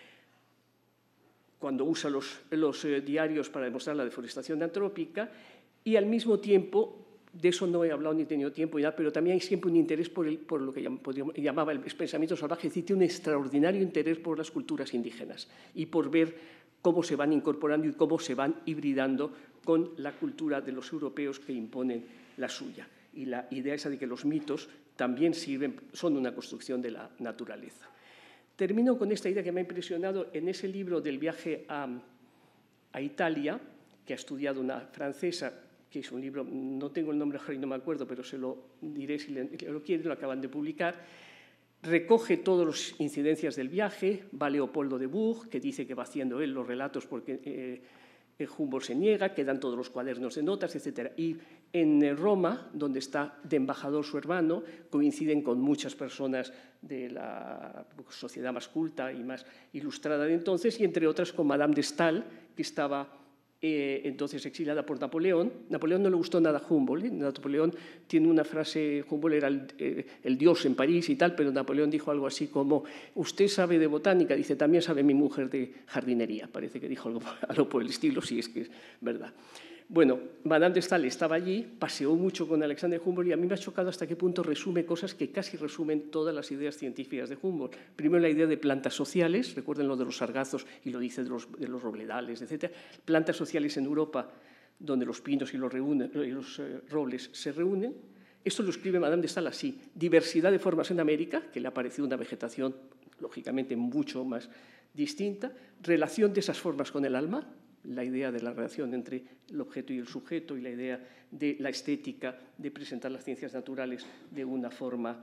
cuando usa los, los eh, diarios para demostrar la deforestación antrópica, y al mismo tiempo, de eso no he hablado ni he tenido tiempo ya, pero también hay siempre un interés por, el, por lo que llamaba el pensamiento salvaje, es decir, tiene un extraordinario interés por las culturas indígenas y por ver cómo se van incorporando y cómo se van hibridando con la cultura de los europeos que imponen la suya. Y la idea esa de que los mitos también sirven, son una construcción de la naturaleza. Termino con esta idea que me ha impresionado en ese libro del viaje a, a Italia, que ha estudiado una francesa, que es un libro, no tengo el nombre ahora y no me acuerdo, pero se lo diré si lo quieren, lo acaban de publicar. Recoge todas las incidencias del viaje, va Leopoldo de Buch, que dice que va haciendo él los relatos porque eh, Humboldt se niega, quedan todos los cuadernos de notas, etcétera. Y en Roma, donde está de embajador su hermano, coinciden con muchas personas de la sociedad más culta y más ilustrada de entonces, y entre otras con Madame de Staël, que estaba eh, entonces exiliada por Napoleón. Napoleón no le gustó nada a Humboldt, ¿eh? Napoleón tiene una frase, Humboldt era el, eh, el dios en París y tal, pero Napoleón dijo algo así como, usted sabe de botánica, dice, también sabe mi mujer de jardinería. Parece que dijo algo, algo por el estilo, si es que es verdad. Bueno, Madame de Staël estaba allí, paseó mucho con Alexander Humboldt y a mí me ha chocado hasta qué punto resume cosas que casi resumen todas las ideas científicas de Humboldt. Primero, la idea de plantas sociales, recuerden lo de los sargazos y lo dice de los, de los robledales, etcétera. Plantas sociales en Europa, donde los pinos y los, reúnen, y los eh, robles se reúnen. Esto lo escribe Madame de Staël así: diversidad de formas en América, que le ha parecido una vegetación, lógicamente, mucho más distinta. Relación de esas formas con el alma, la idea de la relación entre el objeto y el sujeto y la idea de la estética, de presentar las ciencias naturales de una forma,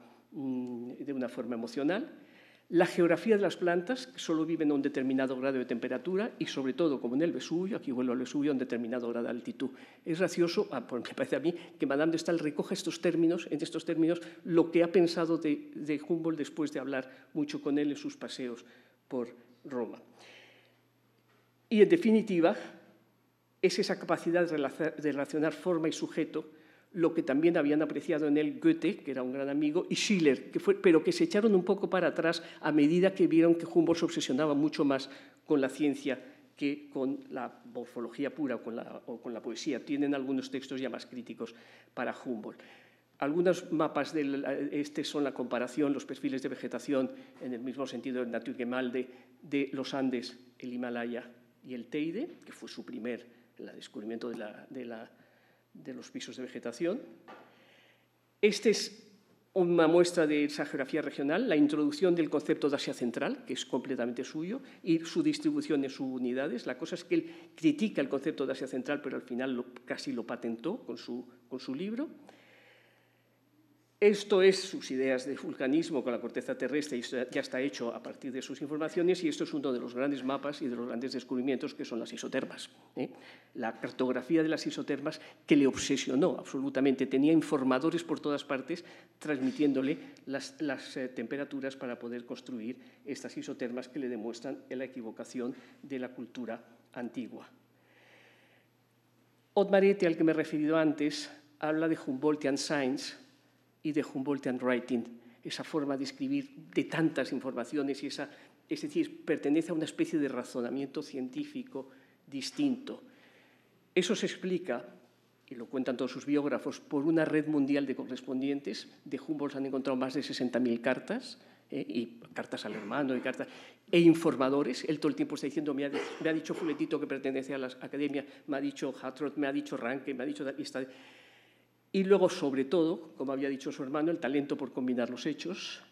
de una forma emocional. La geografía de las plantas, que solo viven a un determinado grado de temperatura y, sobre todo, como en el Vesubio, aquí vuelvo al Vesubio, a un determinado grado de altitud. Es gracioso, me parece a mí, que Madame de Staël recoja estos términos, en estos términos lo que ha pensado de, de Humboldt después de hablar mucho con él en sus paseos por Roma. Y, en definitiva, es esa capacidad de relacionar forma y sujeto lo que también habían apreciado en él Goethe, que era un gran amigo, y Schiller, que fue, pero que se echaron un poco para atrás a medida que vieron que Humboldt se obsesionaba mucho más con la ciencia que con la morfología pura o con la, o con la poesía. Tienen algunos textos ya más críticos para Humboldt. Algunos mapas de este son la comparación, los perfiles de vegetación, en el mismo sentido del Naturgemalde, de los Andes, el Himalaya y el Teide, que fue su primer el descubrimiento de, la, de, la, de los pisos de vegetación. Este es una muestra de esa geografía regional, la introducción del concepto de Asia Central, que es completamente suyo, y su distribución en sus unidades. La cosa es que él critica el concepto de Asia Central, pero al final lo, casi lo patentó con su, con su libro. Esto es sus ideas de vulcanismo con la corteza terrestre, y ya está hecho a partir de sus informaciones, y esto es uno de los grandes mapas y de los grandes descubrimientos que son las isotermas. ¿eh? La cartografía de las isotermas que le obsesionó absolutamente. Tenía informadores por todas partes transmitiéndole las, las eh, temperaturas para poder construir estas isotermas que le demuestran la equivocación de la cultura antigua. Aude-Marette, al que me he referido antes, habla de Humboldtian Science y de Humboldtian Writing, esa forma de escribir de tantas informaciones, y esa, es decir, pertenece a una especie de razonamiento científico distinto. Eso se explica, y lo cuentan todos sus biógrafos, por una red mundial de correspondientes. De Humboldt han encontrado más de sesenta mil cartas, eh, y cartas al hermano, y cartas, e informadores. Él todo el tiempo está diciendo, me ha, me ha dicho fuletito que pertenece a la academia, me ha dicho Hartrott, me ha dicho Ranke, me ha dicho... Y está, Y luego, sobre todo, como había dicho su hermano, el talento por combinar los hechos.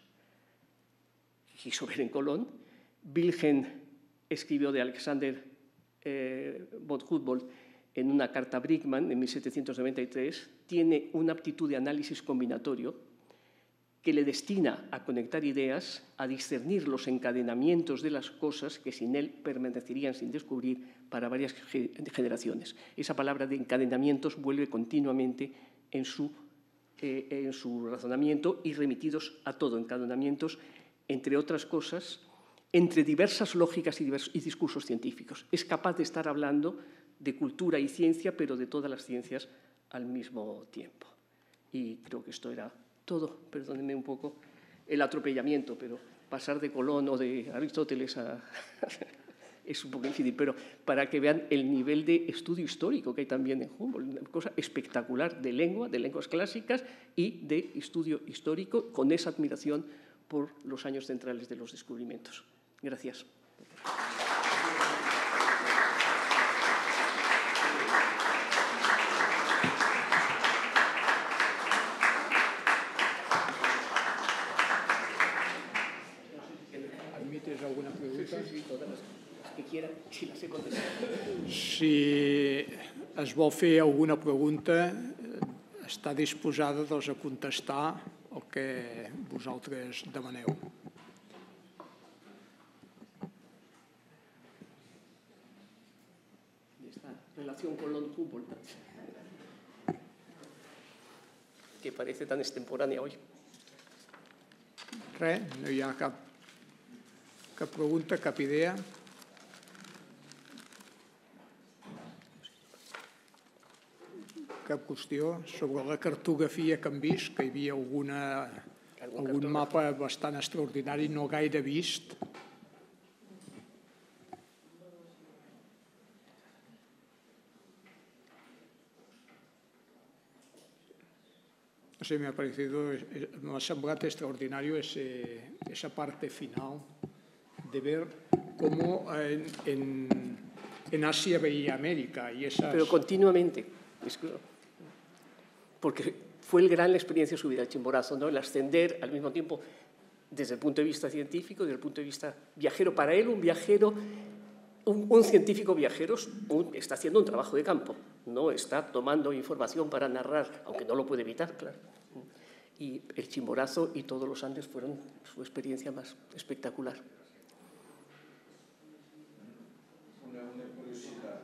Quiso ver en Colón. Wilhelm escribió de Alexander eh, von Humboldt en una carta a Brinkmann en mil setecientos noventa y tres. Tiene una aptitud de análisis combinatorio que le destina a conectar ideas, a discernir los encadenamientos de las cosas que sin él permanecerían sin descubrir para varias generaciones. Esa palabra de encadenamientos vuelve continuamente En su, eh, en su razonamiento, y remitidos a todo, encadenamientos, entre otras cosas, entre diversas lógicas y, diversos, y discursos científicos. Es capaz de estar hablando de cultura y ciencia, pero de todas las ciencias al mismo tiempo. Y creo que esto era todo. Perdónenme un poco el atropellamiento, pero pasar de Colón o de Aristóteles a... es un poco difícil, pero para que vean el nivel de estudio histórico que hay también en Humboldt, una cosa espectacular de lengua, de lenguas clásicas y de estudio histórico, con esa admiración por los años centrales de los descubrimientos. Gracias. ¿Admites alguna pregunta? Sí, sí, sí, todas las... que quieran, si las he contestado. Si es vol fer alguna pregunta, està disposada doncs, a contestar el que vosaltres demaneu. Esta relación con Lon Humboldt, que parece tan extemporánea hoy. Res, no hi ha cap, cap pregunta, cap idea. Cap qüestió sobre la cartografia que hem vist, que hi havia alguna, algun mapa bastant extraordinari, no gaire vist. No sé, me ha parecido, me ha sembrado extraordinario ese, esa parte final de ver cómo en, en, en Asia veía América y esas... Pero continuamente, porque fue el gran la experiencia de su vida, el Chimborazo, ¿no? El ascender al mismo tiempo desde el punto de vista científico, desde el punto de vista viajero. Para él, un viajero, un, un científico viajero un, está haciendo un trabajo de campo, no está tomando información para narrar, aunque no lo puede evitar, claro. Y el Chimborazo y todos los Andes fueron su experiencia más espectacular. Una, una curiosidad.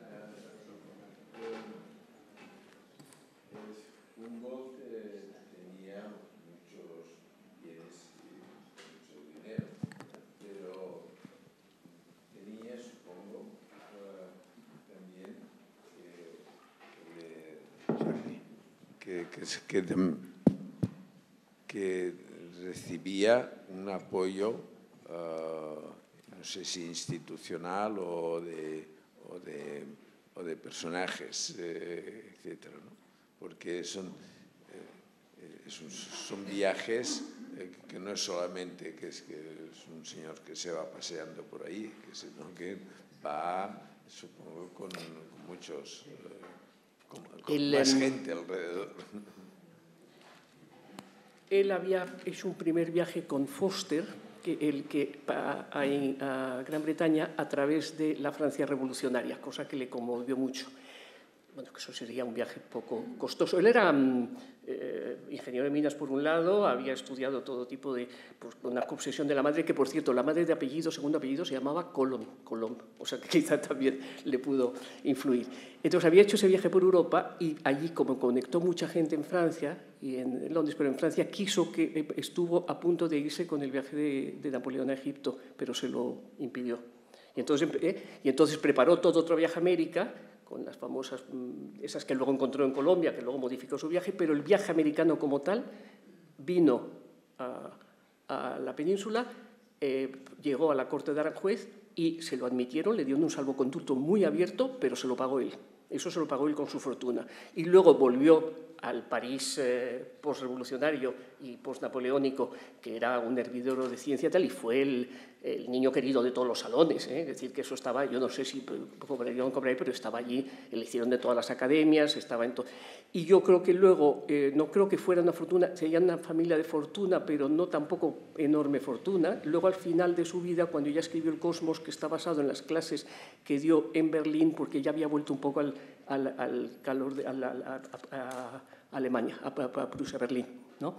Humboldt eh, tenía muchos bienes y mucho dinero, pero tenía, supongo, uh, también que, que, que, que, que recibía un apoyo, uh, no sé si institucional o de, o de, o de personajes, eh, etcétera, ¿no? Porque son, eh, son, son viajes eh, que no es solamente que es, que es un señor que se va paseando por ahí, sino que va, supongo, con, con muchos, eh, con, con El, más gente alrededor. Él había hecho un primer viaje con Foster, que, el que, a, a, a Gran Bretaña a través de la Francia revolucionaria, cosa que le conmovió mucho. Bueno, que eso sería un viaje poco costoso. Él era eh, ingeniero de minas por un lado, había estudiado todo tipo de, pues, una obsesión de la madre, que por cierto, la madre de apellido, segundo apellido, se llamaba Colomb, Colomb, o sea que quizá también le pudo influir. Entonces había hecho ese viaje por Europa y allí, como conectó mucha gente en Francia y en Londres, pero en Francia quiso que estuvo a punto de irse con el viaje de, de Napoleón a Egipto, pero se lo impidió. Y entonces, eh, y entonces preparó todo otro viaje a América, con las famosas, esas que luego encontró en Colombia, que luego modificó su viaje, pero el viaje americano como tal vino a, a la península, eh, llegó a la corte de Aranjuez y se lo admitieron, le dieron un salvoconducto muy abierto, pero se lo pagó él. Eso se lo pagó él con su fortuna. Y luego volvió al París eh, postrevolucionario y postnapoleónico, que era un hervidero de ciencia tal, y fue el, el niño querido de todos los salones. ¿eh? Es decir, que eso estaba, yo no sé si cobraría o no cobraría, pero estaba allí, le hicieron de todas las academias, estaba en todo. Y yo creo que luego, eh, no creo que fuera una fortuna, sería una familia de fortuna, pero no tampoco enorme fortuna. Luego, al final de su vida, cuando ya escribió El Cosmos, que está basado en las clases que dio en Berlín, porque ya había vuelto un poco al, al, al calor de a, a, a, a Alemania, a, a Prusia, Berlín, ¿no?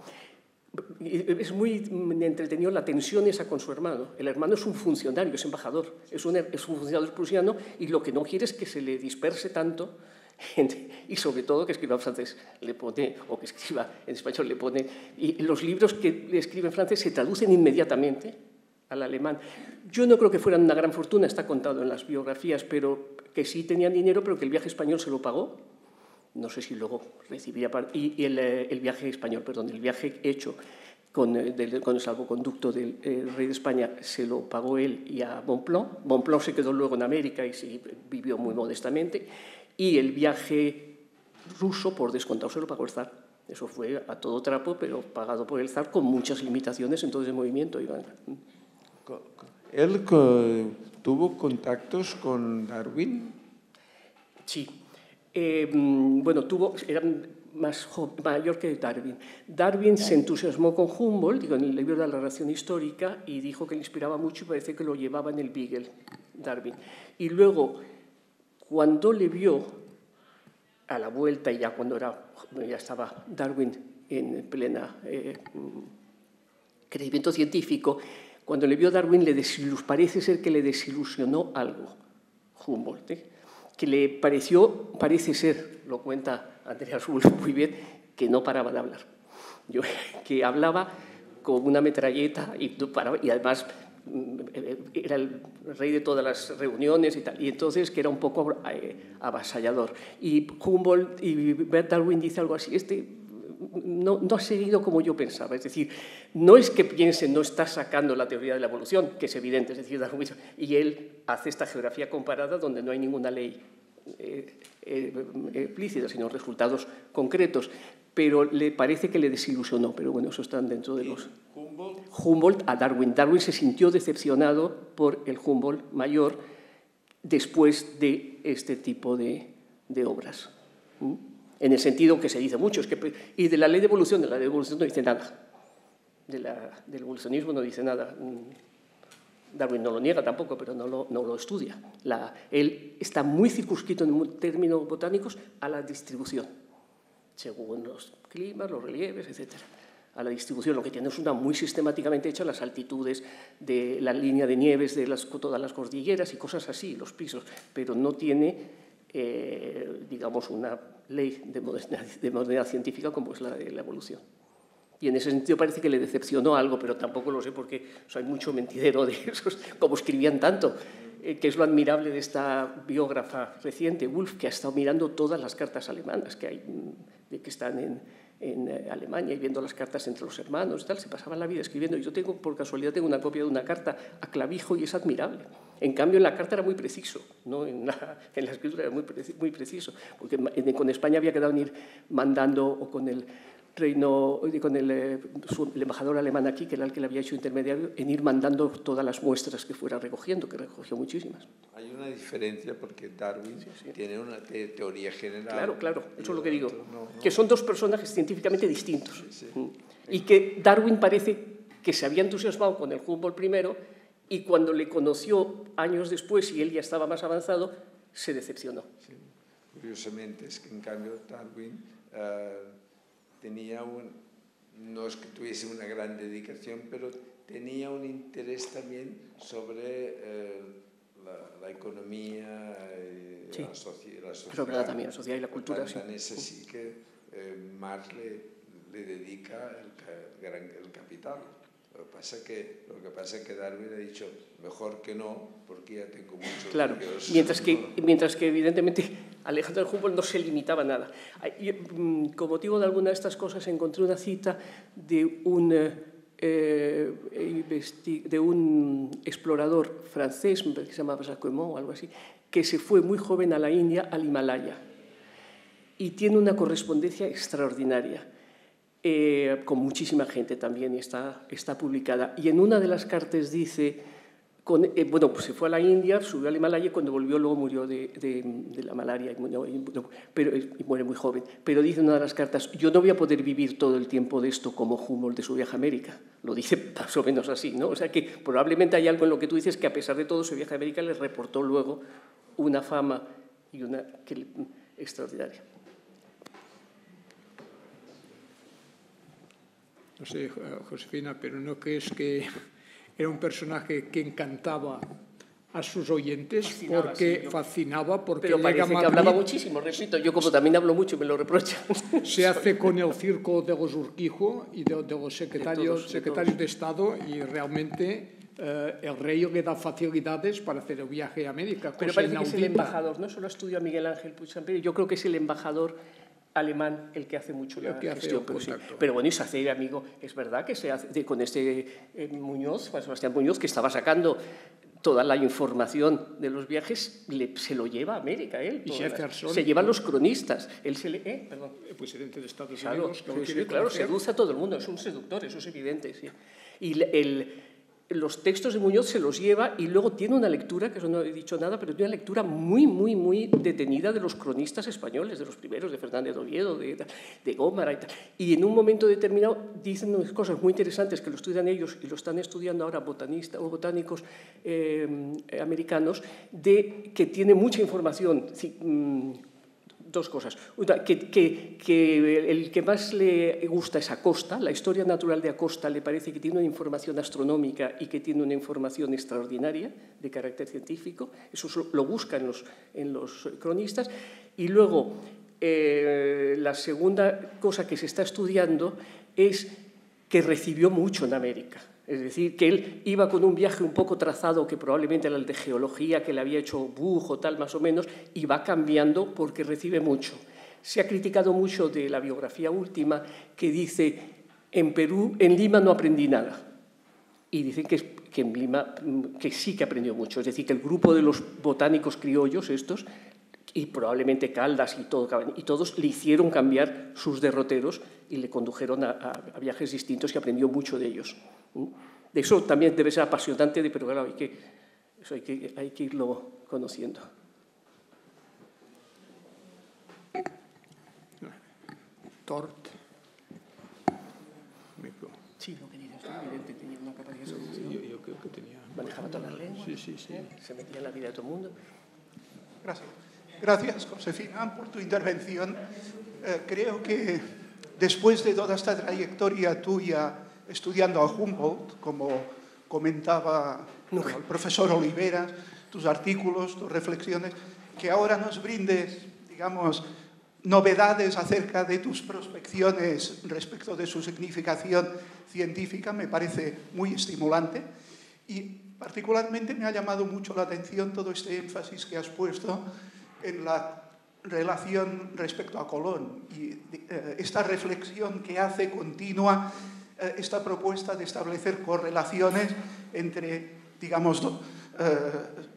Es muy entretenido la tensión esa con su hermano. El hermano es un funcionario, es embajador, es un, es un funcionario prusiano, y lo que no quiere es que se le disperse tanto, y sobre todo que escriba en francés, le pone, o que escriba en español, le pone, y los libros que le escribe en francés se traducen inmediatamente al alemán. Yo no creo que fueran una gran fortuna, está contado en las biografías, pero que sí tenían dinero, pero que el viaje español se lo pagó. No sé si luego recibiría... Y, y el, el viaje español, perdón, el viaje hecho con, del, con el salvoconducto del eh, rey de España se lo pagó él y a Bonpland. Bonpland se quedó luego en América y sí, vivió muy modestamente. Y el viaje ruso, por descontado, se lo pagó el zar. Eso fue a todo trapo, pero pagado por el zar con muchas limitaciones en todo ese movimiento, Iván. ¿Él tuvo contactos con Darwin? Sí. Eh, bueno, tuvo, era más joven, mayor que Darwin. Darwin se entusiasmó con Humboldt, digo, en el libro de la narración histórica, y dijo que le inspiraba mucho y parece que lo llevaba en el Beagle. Darwin. Y luego, cuando le vio a la vuelta, y ya cuando era, ya estaba Darwin en plena eh, crecimiento científico, cuando le vio Darwin, le desilus, parece ser que le desilusionó algo, Humboldt, ¿eh? que le pareció, parece ser, lo cuenta Andreas Wolf muy bien, que no paraba de hablar. Yo, que hablaba con una metralleta y, paraba, y además era el rey de todas las reuniones y tal, y entonces que era un poco avasallador. Y Humboldt y Darwin dice algo así, este no, no ha seguido como yo pensaba, es decir, no es que piense, no está sacando la teoría de la evolución, que es evidente, es decir, Darwin, y él hace esta geografía comparada donde no hay ninguna ley eh, eh, explícita, sino resultados concretos, pero le parece que le desilusionó, pero bueno, eso están dentro de los... Humboldt. Humboldt a Darwin. Darwin se sintió decepcionado por el Humboldt mayor después de este tipo de, de obras. ¿Mm? En el sentido que se dice mucho, es que, y de la ley de evolución, de la ley de evolución no dice nada, de la, del evolucionismo no dice nada. Darwin no lo niega tampoco, pero no lo, no lo estudia. La, él está muy circunscrito en términos botánicos a la distribución, según los climas, los relieves, etcétera. A la distribución, lo que tiene es una muy sistemáticamente hecha, las altitudes de la línea de nieves de las, todas las cordilleras y cosas así, los pisos, pero no tiene, eh, digamos, una ley de modernidad, de modernidad científica como es la de la evolución. Y en ese sentido parece que le decepcionó algo, pero tampoco lo sé porque o sea, hay mucho mentidero de esos, como escribían tanto, eh, que es lo admirable de esta biógrafa reciente, Wolf, que ha estado mirando todas las cartas alemanas que hay, de que están en, en Alemania y viendo las cartas entre los hermanos y tal, se pasaban la vida escribiendo. Yo tengo, por casualidad, tengo una copia de una carta a clavijo y es admirable. En cambio, en la carta era muy preciso, ¿no? en, la, en la escritura era muy, muy preciso, porque en, con España había quedado en ir mandando, o con el reino, con el, eh, su, el embajador alemán aquí, que era el que le había hecho intermediario, en ir mandando todas las muestras que fuera recogiendo, que recogió muchísimas. Hay una diferencia porque Darwin sí, sí. tiene una te teoría general. Claro, claro, eso es lo que digo, no, no. que son dos personajes científicamente distintos. Sí, sí. Y que Darwin parece que se había entusiasmado con el Humboldt primero y cuando le conoció años después y él ya estaba más avanzado, se decepcionó. Sí. Curiosamente, es que en cambio Darwin uh, tenía un, no es que tuviese una gran dedicación, pero tenía un interés también sobre eh, la, la economía, eh, sí. la, soci la sociedad. Pero verdad, también la sociedad y la cultura. Danesa sí, sí que eh, Marx le, le dedica el, el, el capital. Lo que pasa que lo que pasa es que Darwin ha dicho mejor que no, porque ya tengo muchos. Claro, mientras que, mientras que evidentemente Alexander Humboldt no se limitaba a nada. Con motivo de alguna de estas cosas encontré una cita de un, eh, de un explorador francés, que se llamaba Jacquemont o algo así, que se fue muy joven a la India, al Himalaya, y tiene una correspondencia extraordinaria. Eh, con muchísima gente también, y está, está publicada. Y en una de las cartas dice, con, eh, bueno, pues se fue a la India, subió al Himalaya y cuando volvió luego murió de, de, de la malaria, y, murió, y, pero, y muere muy joven. Pero dice en una de las cartas, yo no voy a poder vivir todo el tiempo de esto como Humboldt de su viaje a América. Lo dice más o menos así, ¿no? O sea que probablemente hay algo en lo que tú dices que a pesar de todo su viaje a América le reportó luego una fama y una que, extraordinaria. No sé, Josefina, pero ¿no crees que era un personaje que encantaba a sus oyentes? Fascinaba, porque sí, yo... fascinaba, porque pero parece llega a que hablaba muchísimo, repito, yo como también hablo mucho me lo reprochan. Se hace con el circo de los Urquijo y de, de los secretarios de, todos, secretarios de, de Estado y realmente eh, el rey le da facilidades para hacer el viaje a América. Pero parece inaudita. Que es el embajador, no solo estudio a Miguel Ángel Puigdemont, yo creo que es el embajador alemán el que hace mucho la que gestión, pero, sí. Pero bueno, y se hace amigo, es verdad que se hace de, con este eh, Muñoz, Juan Sebastián Muñoz, que estaba sacando toda la información de los viajes, le, se lo lleva a América, él. Y las, se llevan los cronistas, él se le, eh, perdón. El presidente de Estados claro, Unidos. Sí, sí, claro, seduce a todo el mundo, es un seductor, eso es evidente, sí. Y el, los textos de Muñoz se los lleva y luego tiene una lectura, que eso no he dicho nada, pero tiene una lectura muy, muy, muy detenida de los cronistas españoles, de los primeros, de Fernández de Oviedo, de, de Gómara y tal. Y en un momento determinado dicen unas cosas muy interesantes que lo estudian ellos y lo están estudiando ahora botanistas o botánicos eh, americanos, de que tiene mucha información. Sí, mmm, Dos cosas. Una, que, que, que el que más le gusta es Acosta, la historia natural de Acosta le parece que tiene una información astronómica y que tiene una información extraordinaria de carácter científico. Eso lo busca en los, en los cronistas. Y luego, eh, la segunda cosa que se está estudiando es que recibió mucho en América. Es decir, que él iba con un viaje un poco trazado, que probablemente era el de geología, que le había hecho Buch o tal, más o menos, y va cambiando porque recibe mucho. Se ha criticado mucho de la biografía última, que dice, en Perú, en Lima no aprendí nada. Y dicen que, que en Lima que sí que aprendió mucho. Es decir, que el grupo de los botánicos criollos estos, y probablemente Caldas y, todo, y todos, le hicieron cambiar sus derroteros y le condujeron a, a, a viajes distintos y aprendió mucho de ellos. De eso también debe ser apasionante, pero claro, hay que, eso hay que, hay que irlo conociendo. Tort. Sí, lo que dices, evidente, tenía una capacidad de solución. Yo, yo creo que tenía. Manejaba todas las lenguas. Sí, sí, sí. ¿Eh? Se metía en la vida de todo el mundo. Gracias. Gracias, Josefina, por tu intervención. Eh, creo que después de toda esta trayectoria tuya estudiando a Humboldt, como comentaba el profesor Oliveras, tus artículos, tus reflexiones, que ahora nos brindes, digamos, novedades acerca de tus prospecciones respecto de su significación científica, me parece muy estimulante. Y particularmente me ha llamado mucho la atención todo este énfasis que has puesto en la relación respecto a Colón y eh, esta reflexión que hace continua esta propuesta de establecer correlaciones entre, digamos, eh,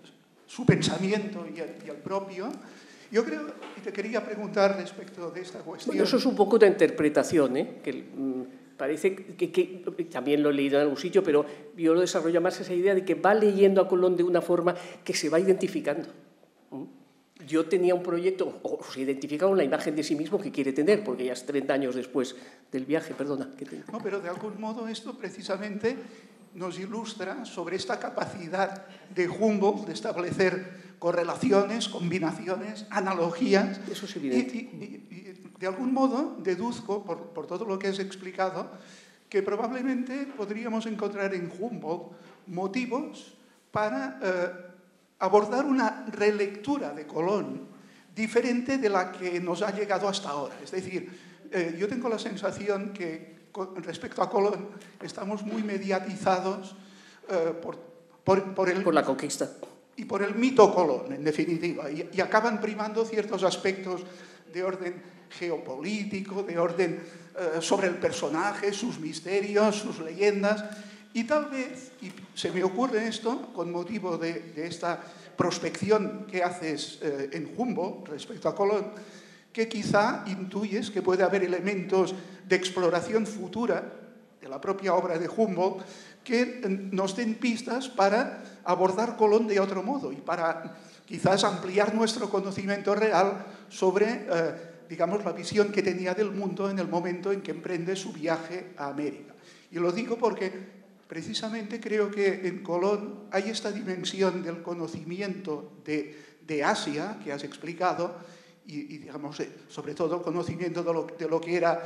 su pensamiento y el, y el propio. Yo creo, y te quería preguntar respecto de esta cuestión... Bueno, eso es un poco de interpretación, ¿eh? que mmm, parece que, que, también lo he leído en algún sitio, pero yo lo desarrollo más esa idea de que va leyendo a Colón de una forma que se va identificando. ¿Mm? Yo tenía un proyecto, o se identificaba una imagen de sí mismo que quiere tener, porque ya es treinta años después del viaje, perdona. Que te... No, pero de algún modo esto precisamente nos ilustra sobre esta capacidad de Humboldt de establecer correlaciones, combinaciones, analogías. Eso es evidente. Y, y, y de algún modo deduzco, por, por todo lo que has explicado, que probablemente podríamos encontrar en Humboldt motivos para... Eh, abordar una relectura de Colón diferente de la que nos ha llegado hasta ahora. Es decir, eh, yo tengo la sensación que con respecto a Colón estamos muy mediatizados eh, por, por, por, el, por la conquista. Y por el mito Colón, en definitiva. Y, y acaban primando ciertos aspectos de orden geopolítico, de orden eh, sobre el personaje, sus misterios, sus leyendas. Y tal vez, y se me ocurre esto con motivo de, de esta prospección que haces eh, en Humboldt respecto a Colón, que quizá intuyes que puede haber elementos de exploración futura de la propia obra de Humboldt que nos den pistas para abordar Colón de otro modo y para quizás ampliar nuestro conocimiento real sobre, eh, digamos, la visión que tenía del mundo en el momento en que emprende su viaje a América. Y lo digo porque precisamente creo que en Colón hay esta dimensión del conocimiento de, de Asia, que has explicado, y, y digamos, sobre todo el conocimiento de lo, de lo que era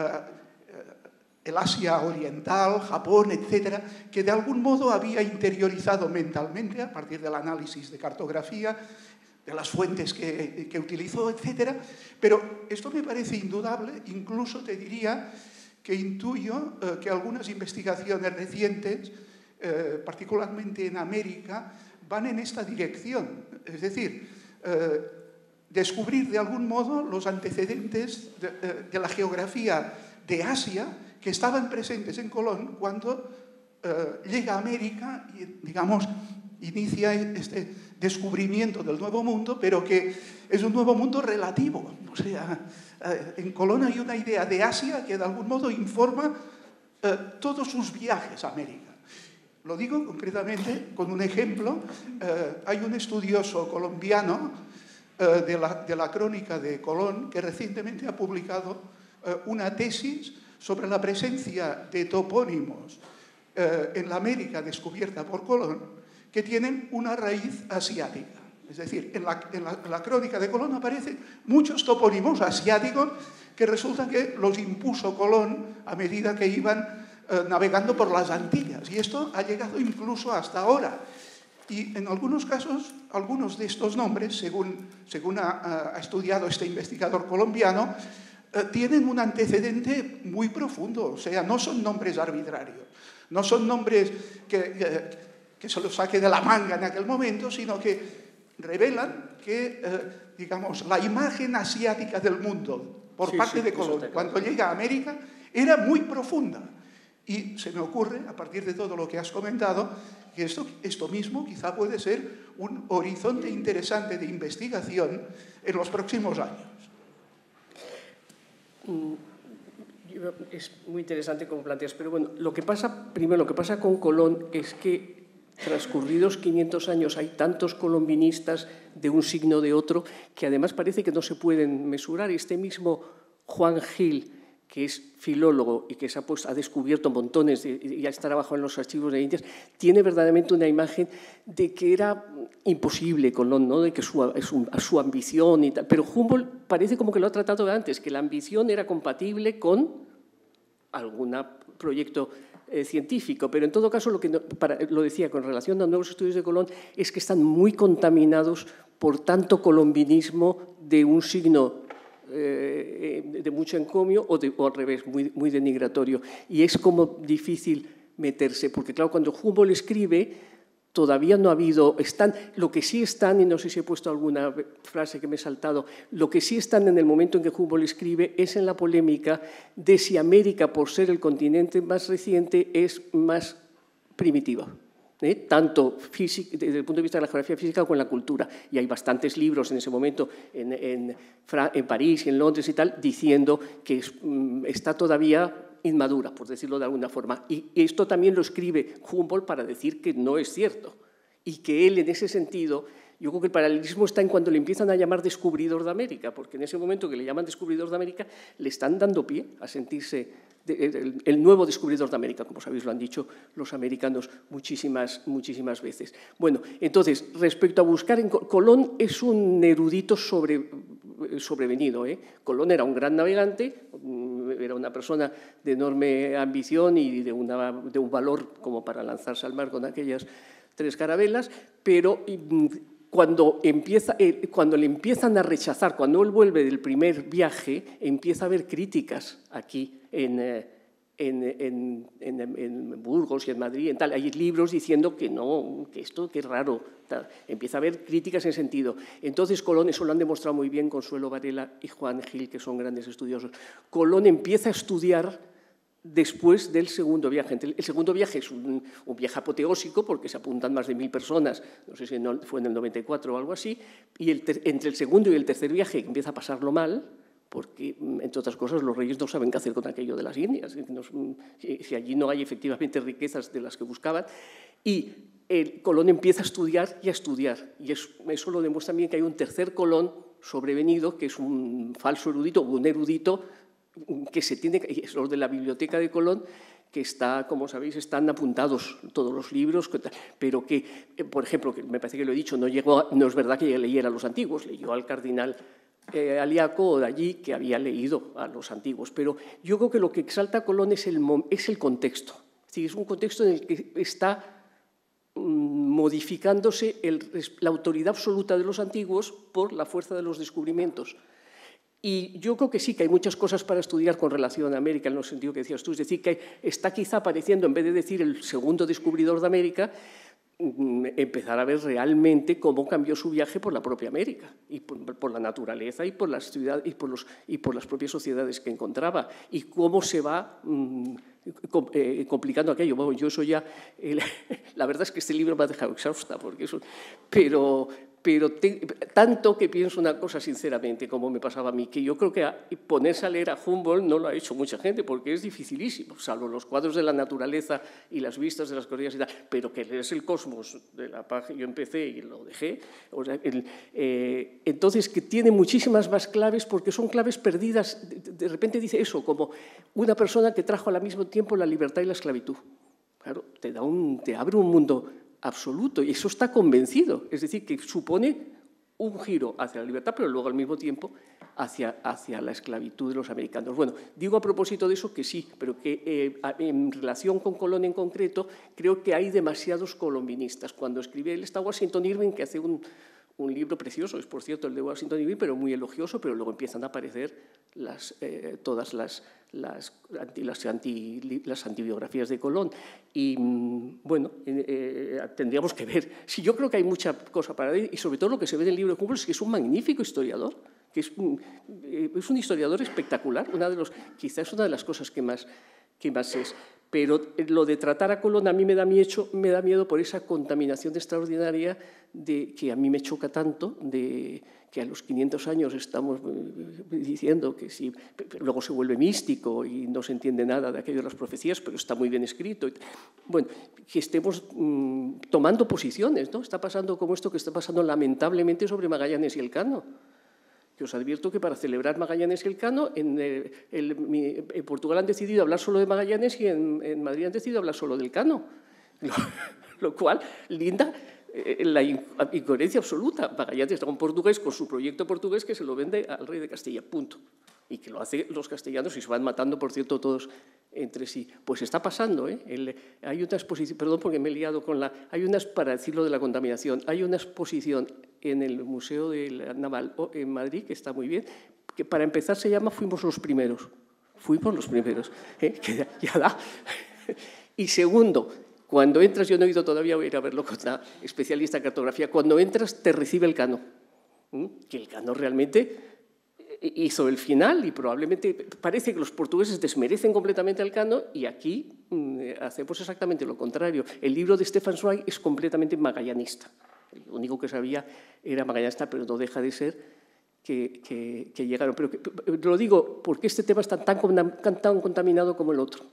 uh, el Asia oriental, Japón, etcétera, que de algún modo había interiorizado mentalmente a partir del análisis de cartografía, de las fuentes que, que utilizó, etcétera. Pero esto me parece indudable, incluso te diría que intuyo eh, que algunas investigaciones recientes, eh, particularmente en América, van en esta dirección. Es decir, eh, descubrir de algún modo los antecedentes de, de, de la geografía de Asia que estaban presentes en Colón cuando eh, llega a América y, digamos, inicia este descubrimiento del Nuevo Mundo, pero que es un Nuevo Mundo relativo. O sea, en Colón hay una idea de Asia que de algún modo informa eh, todos sus viajes a América. Lo digo concretamente con un ejemplo. Eh, hay un estudioso colombiano eh, de, la, de la crónica de Colón que recientemente ha publicado eh, una tesis sobre la presencia de topónimos eh, en la América descubierta por Colón que tienen una raíz asiática. Es decir, en la, en, la, en la crónica de Colón aparecen muchos topónimos asiáticos que resulta que los impuso Colón a medida que iban Eh, navegando por las Antillas, y esto ha llegado incluso hasta ahora. Y en algunos casos, algunos de estos nombres, según, según ha, ha estudiado este investigador colombiano, eh, tienen un antecedente muy profundo. O sea, no son nombres arbitrarios, no son nombres que, que, que se los saque de la manga en aquel momento, sino que revelan que, eh, digamos, la imagen asiática del mundo por sí, parte sí, de Colón, cuando llega a América, era muy profunda. Y se me ocurre, a partir de todo lo que has comentado, que esto, esto mismo quizá puede ser un horizonte interesante de investigación en los próximos años. Es muy interesante como planteas, pero bueno, lo que pasa, primero, lo que pasa con Colón es que transcurridos quinientos años hay tantos colombinistas de un signo o de otro que además parece que no se pueden mesurar. Este mismo Juan Gil, que es filólogo y que se ha, pues, ha descubierto montones de, y ya está trabajando en los archivos de Indias, tiene verdaderamente una imagen de que era imposible Colón, ¿no? De que su, su, su ambición y tal. Pero Humboldt parece como que lo ha tratado antes, que la ambición era compatible con algún proyecto eh, científico. Pero en todo caso, lo que no, para, lo decía con relación a nuevos estudios de Colón, es que están muy contaminados por tanto colombinismo de un signo de mucho encomio o, de, o al revés, muy, muy denigratorio. Y es como difícil meterse, porque claro, cuando Humboldt escribe, todavía no ha habido, están, lo que sí están, y no sé si he puesto alguna frase que me he saltado, lo que sí están en el momento en que Humboldt escribe es en la polémica de si América, por ser el continente más reciente, es más primitiva. ¿Eh? Tanto físico, desde el punto de vista de la geografía física como en la cultura. Y hay bastantes libros en ese momento en, en, en París y en Londres y tal, diciendo que es, está todavía inmadura, por decirlo de alguna forma. Y esto también lo escribe Humboldt para decir que no es cierto. Y que él, en ese sentido, yo creo que el paralelismo está en cuando le empiezan a llamar descubridor de América, porque en ese momento que le llaman descubridor de América, le están dando pie a sentirse El, el nuevo descubridor de América, como sabéis, lo han dicho los americanos muchísimas, muchísimas veces. Bueno, entonces, respecto a buscar, en Colón es un erudito sobre, sobrevenido. ¿eh? Colón era un gran navegante, era una persona de enorme ambición y de, una, de un valor como para lanzarse al mar con aquellas tres carabelas, pero cuando, empieza, eh, cuando le empiezan a rechazar, cuando él vuelve del primer viaje, empieza a haber críticas aquí en, eh, en, en, en, en Burgos y en Madrid, en tal. Hay libros diciendo que no, que esto, que es raro. Tal. Empieza a haber críticas en ese sentido. Entonces Colón, eso lo han demostrado muy bien Consuelo Varela y Juan Gil, que son grandes estudiosos. Colón empieza a estudiar después del segundo viaje. El segundo viaje es un, un viaje apoteósico porque se apuntan más de mil personas, no sé si no, fue en el noventa y cuatro o algo así, y el ter, entre el segundo y el tercer viaje empieza a pasarlo mal, porque, entre otras cosas, los reyes no saben qué hacer con aquello de las Indias, si, si allí no hay efectivamente riquezas de las que buscaban, y el Colón empieza a estudiar y a estudiar, y es, eso lo demuestra también que hay un tercer Colón sobrevenido, que es un falso erudito, un erudito, que se tiene, es lo de la biblioteca de Colón, que está, como sabéis, están apuntados todos los libros, pero que, por ejemplo, que me parece que lo he dicho, no, llegó, no es verdad que leyera a los antiguos, leyó al cardenal eh, Aliaco de allí, que había leído a los antiguos, pero yo creo que lo que exalta a Colón es el, es el contexto, es decir, es un contexto en el que está modificándose el, la autoridad absoluta de los antiguos por la fuerza de los descubrimientos. Y yo creo que sí, que hay muchas cosas para estudiar con relación a América, en el sentido que decías tú, es decir, que está quizá apareciendo, en vez de decir el segundo descubridor de América, empezar a ver realmente cómo cambió su viaje por la propia América, y por, por la naturaleza y por, las ciudades, y, por los, y por las propias sociedades que encontraba, y cómo se va mmm, eh, complicando aquello. Bueno, yo eso ya, eh, la verdad es que este libro me ha dejado exhausta, porque eso, pero... pero te, tanto que pienso una cosa sinceramente, como me pasaba a mí, que yo creo que a, ponerse a leer a Humboldt no lo ha hecho mucha gente, porque es dificilísimo, salvo los cuadros de la naturaleza y las vistas de las cordilleras y tal, pero que lees el Cosmos de la página, yo empecé y lo dejé, o sea, el, eh, entonces que tiene muchísimas más claves, porque son claves perdidas, de, de repente dice eso, como una persona que trajo al mismo tiempo la libertad y la esclavitud. Claro, te, da un, te abre un mundo absoluto, y eso está convencido, es decir, que supone un giro hacia la libertad, pero luego al mismo tiempo hacia, hacia la esclavitud de los americanos. Bueno, digo a propósito de eso que sí, pero que eh, en relación con Colón en concreto, creo que hay demasiados colombinistas. Cuando escribe él está Washington Irving, que hace un, un libro precioso, es por cierto el de Washington Irving, pero muy elogioso, pero luego empiezan a aparecer las, eh, todas las... Las, anti, las, anti, las antibiografías de Colón. Y, bueno, eh, tendríamos que ver. Sí, yo creo que hay mucha cosa para ver, y sobre todo lo que se ve en el libro de Humboldt es que es un magnífico historiador, que es un, es un historiador espectacular, una de los, quizás una de las cosas que más, que más es. Pero lo de tratar a Colón a mí me da, miedo, me da miedo por esa contaminación extraordinaria de, que a mí me choca tanto, de que a los quinientos años estamos diciendo que sí, luego se vuelve místico y no se entiende nada de aquello de las profecías, pero está muy bien escrito. Bueno, que estemos mmm, tomando posiciones, ¿no? Está pasando como esto que está pasando lamentablemente sobre Magallanes y Elcano. Que os advierto que para celebrar Magallanes y Elcano, en, el, el, en Portugal han decidido hablar solo de Magallanes y en, en Madrid han decidido hablar solo del Elcano. Lo, lo cual, linda eh, la incoherencia absoluta. Magallanes está en portugués con su proyecto portugués que se lo vende al rey de Castilla, punto. Y que lo hacen los castellanos y se van matando, por cierto, todos entre sí. Pues está pasando, ¿eh? El, hay una exposición, perdón porque me he liado con la... Hay unas, para decirlo de la contaminación, hay una exposición en el Museo de la Naval en Madrid, que está muy bien, que para empezar se llama Fuimos los primeros. Fuimos los primeros, ¿eh? Que ya, ya da. Y segundo, cuando entras, yo no he ido todavía, voy a ir a verlo con una especialista en cartografía, cuando entras te recibe el Cano, ¿eh? Que el Cano realmente hizo el final y probablemente parece que los portugueses desmerecen completamente al Cano y aquí mmm, hacemos exactamente lo contrario. El libro de Stefan Zweig es completamente magallanista. Lo único que sabía era magallanista, pero no deja de ser que, que, que llegaron. Pero que, lo digo porque este tema está tan, tan, tan contaminado como el otro.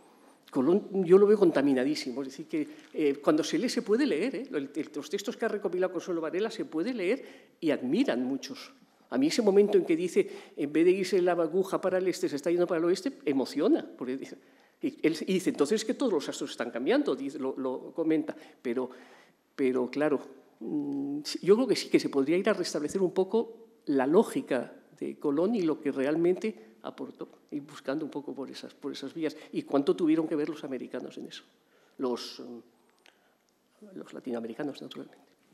Colón yo lo veo contaminadísimo, es decir, que eh, cuando se lee se puede leer, ¿eh? Los textos que ha recopilado Consuelo Varela se puede leer y admiran muchos. A mí ese momento en que dice, en vez de irse la aguja para el este, se está yendo para el oeste, emociona. Porque dice, y, él, y dice, entonces es que todos los astros están cambiando, dice, lo, lo comenta. Pero, pero claro, yo creo que sí, que se podría ir a restablecer un poco la lógica de Colón y lo que realmente aportó, y buscando un poco por esas, por esas vías. Y cuánto tuvieron que ver los americanos en eso, los, los latinoamericanos, naturalmente.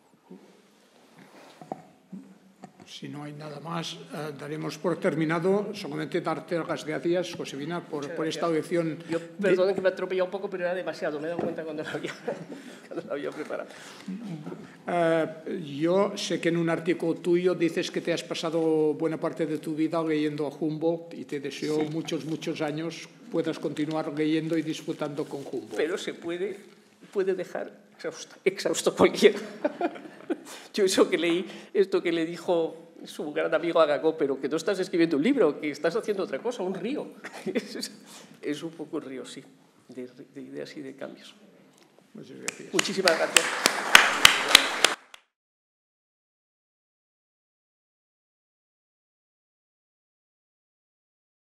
Si no hay nada más, eh, daremos por terminado. Solamente darte las gracias, Josefina, por, por esta audición. Yo, perdón que me he atropellado un poco, pero era demasiado. Me he dado cuenta cuando lo había, cuando lo había preparado. Eh, yo sé que en un artículo tuyo dices que te has pasado buena parte de tu vida leyendo a Humboldt y te deseo sí. muchos, muchos años puedas continuar leyendo y disfrutando con Humboldt. Pero se puede, puede dejar exhausto, exhausto cualquiera. Yo eso que leí, esto que le dijo su gran amigo Agagó, pero que no estás escribiendo un libro, que estás haciendo otra cosa, un río. Es, es un poco un río, sí, de, de ideas y de cambios. Muchas gracias. Muchísimas gracias.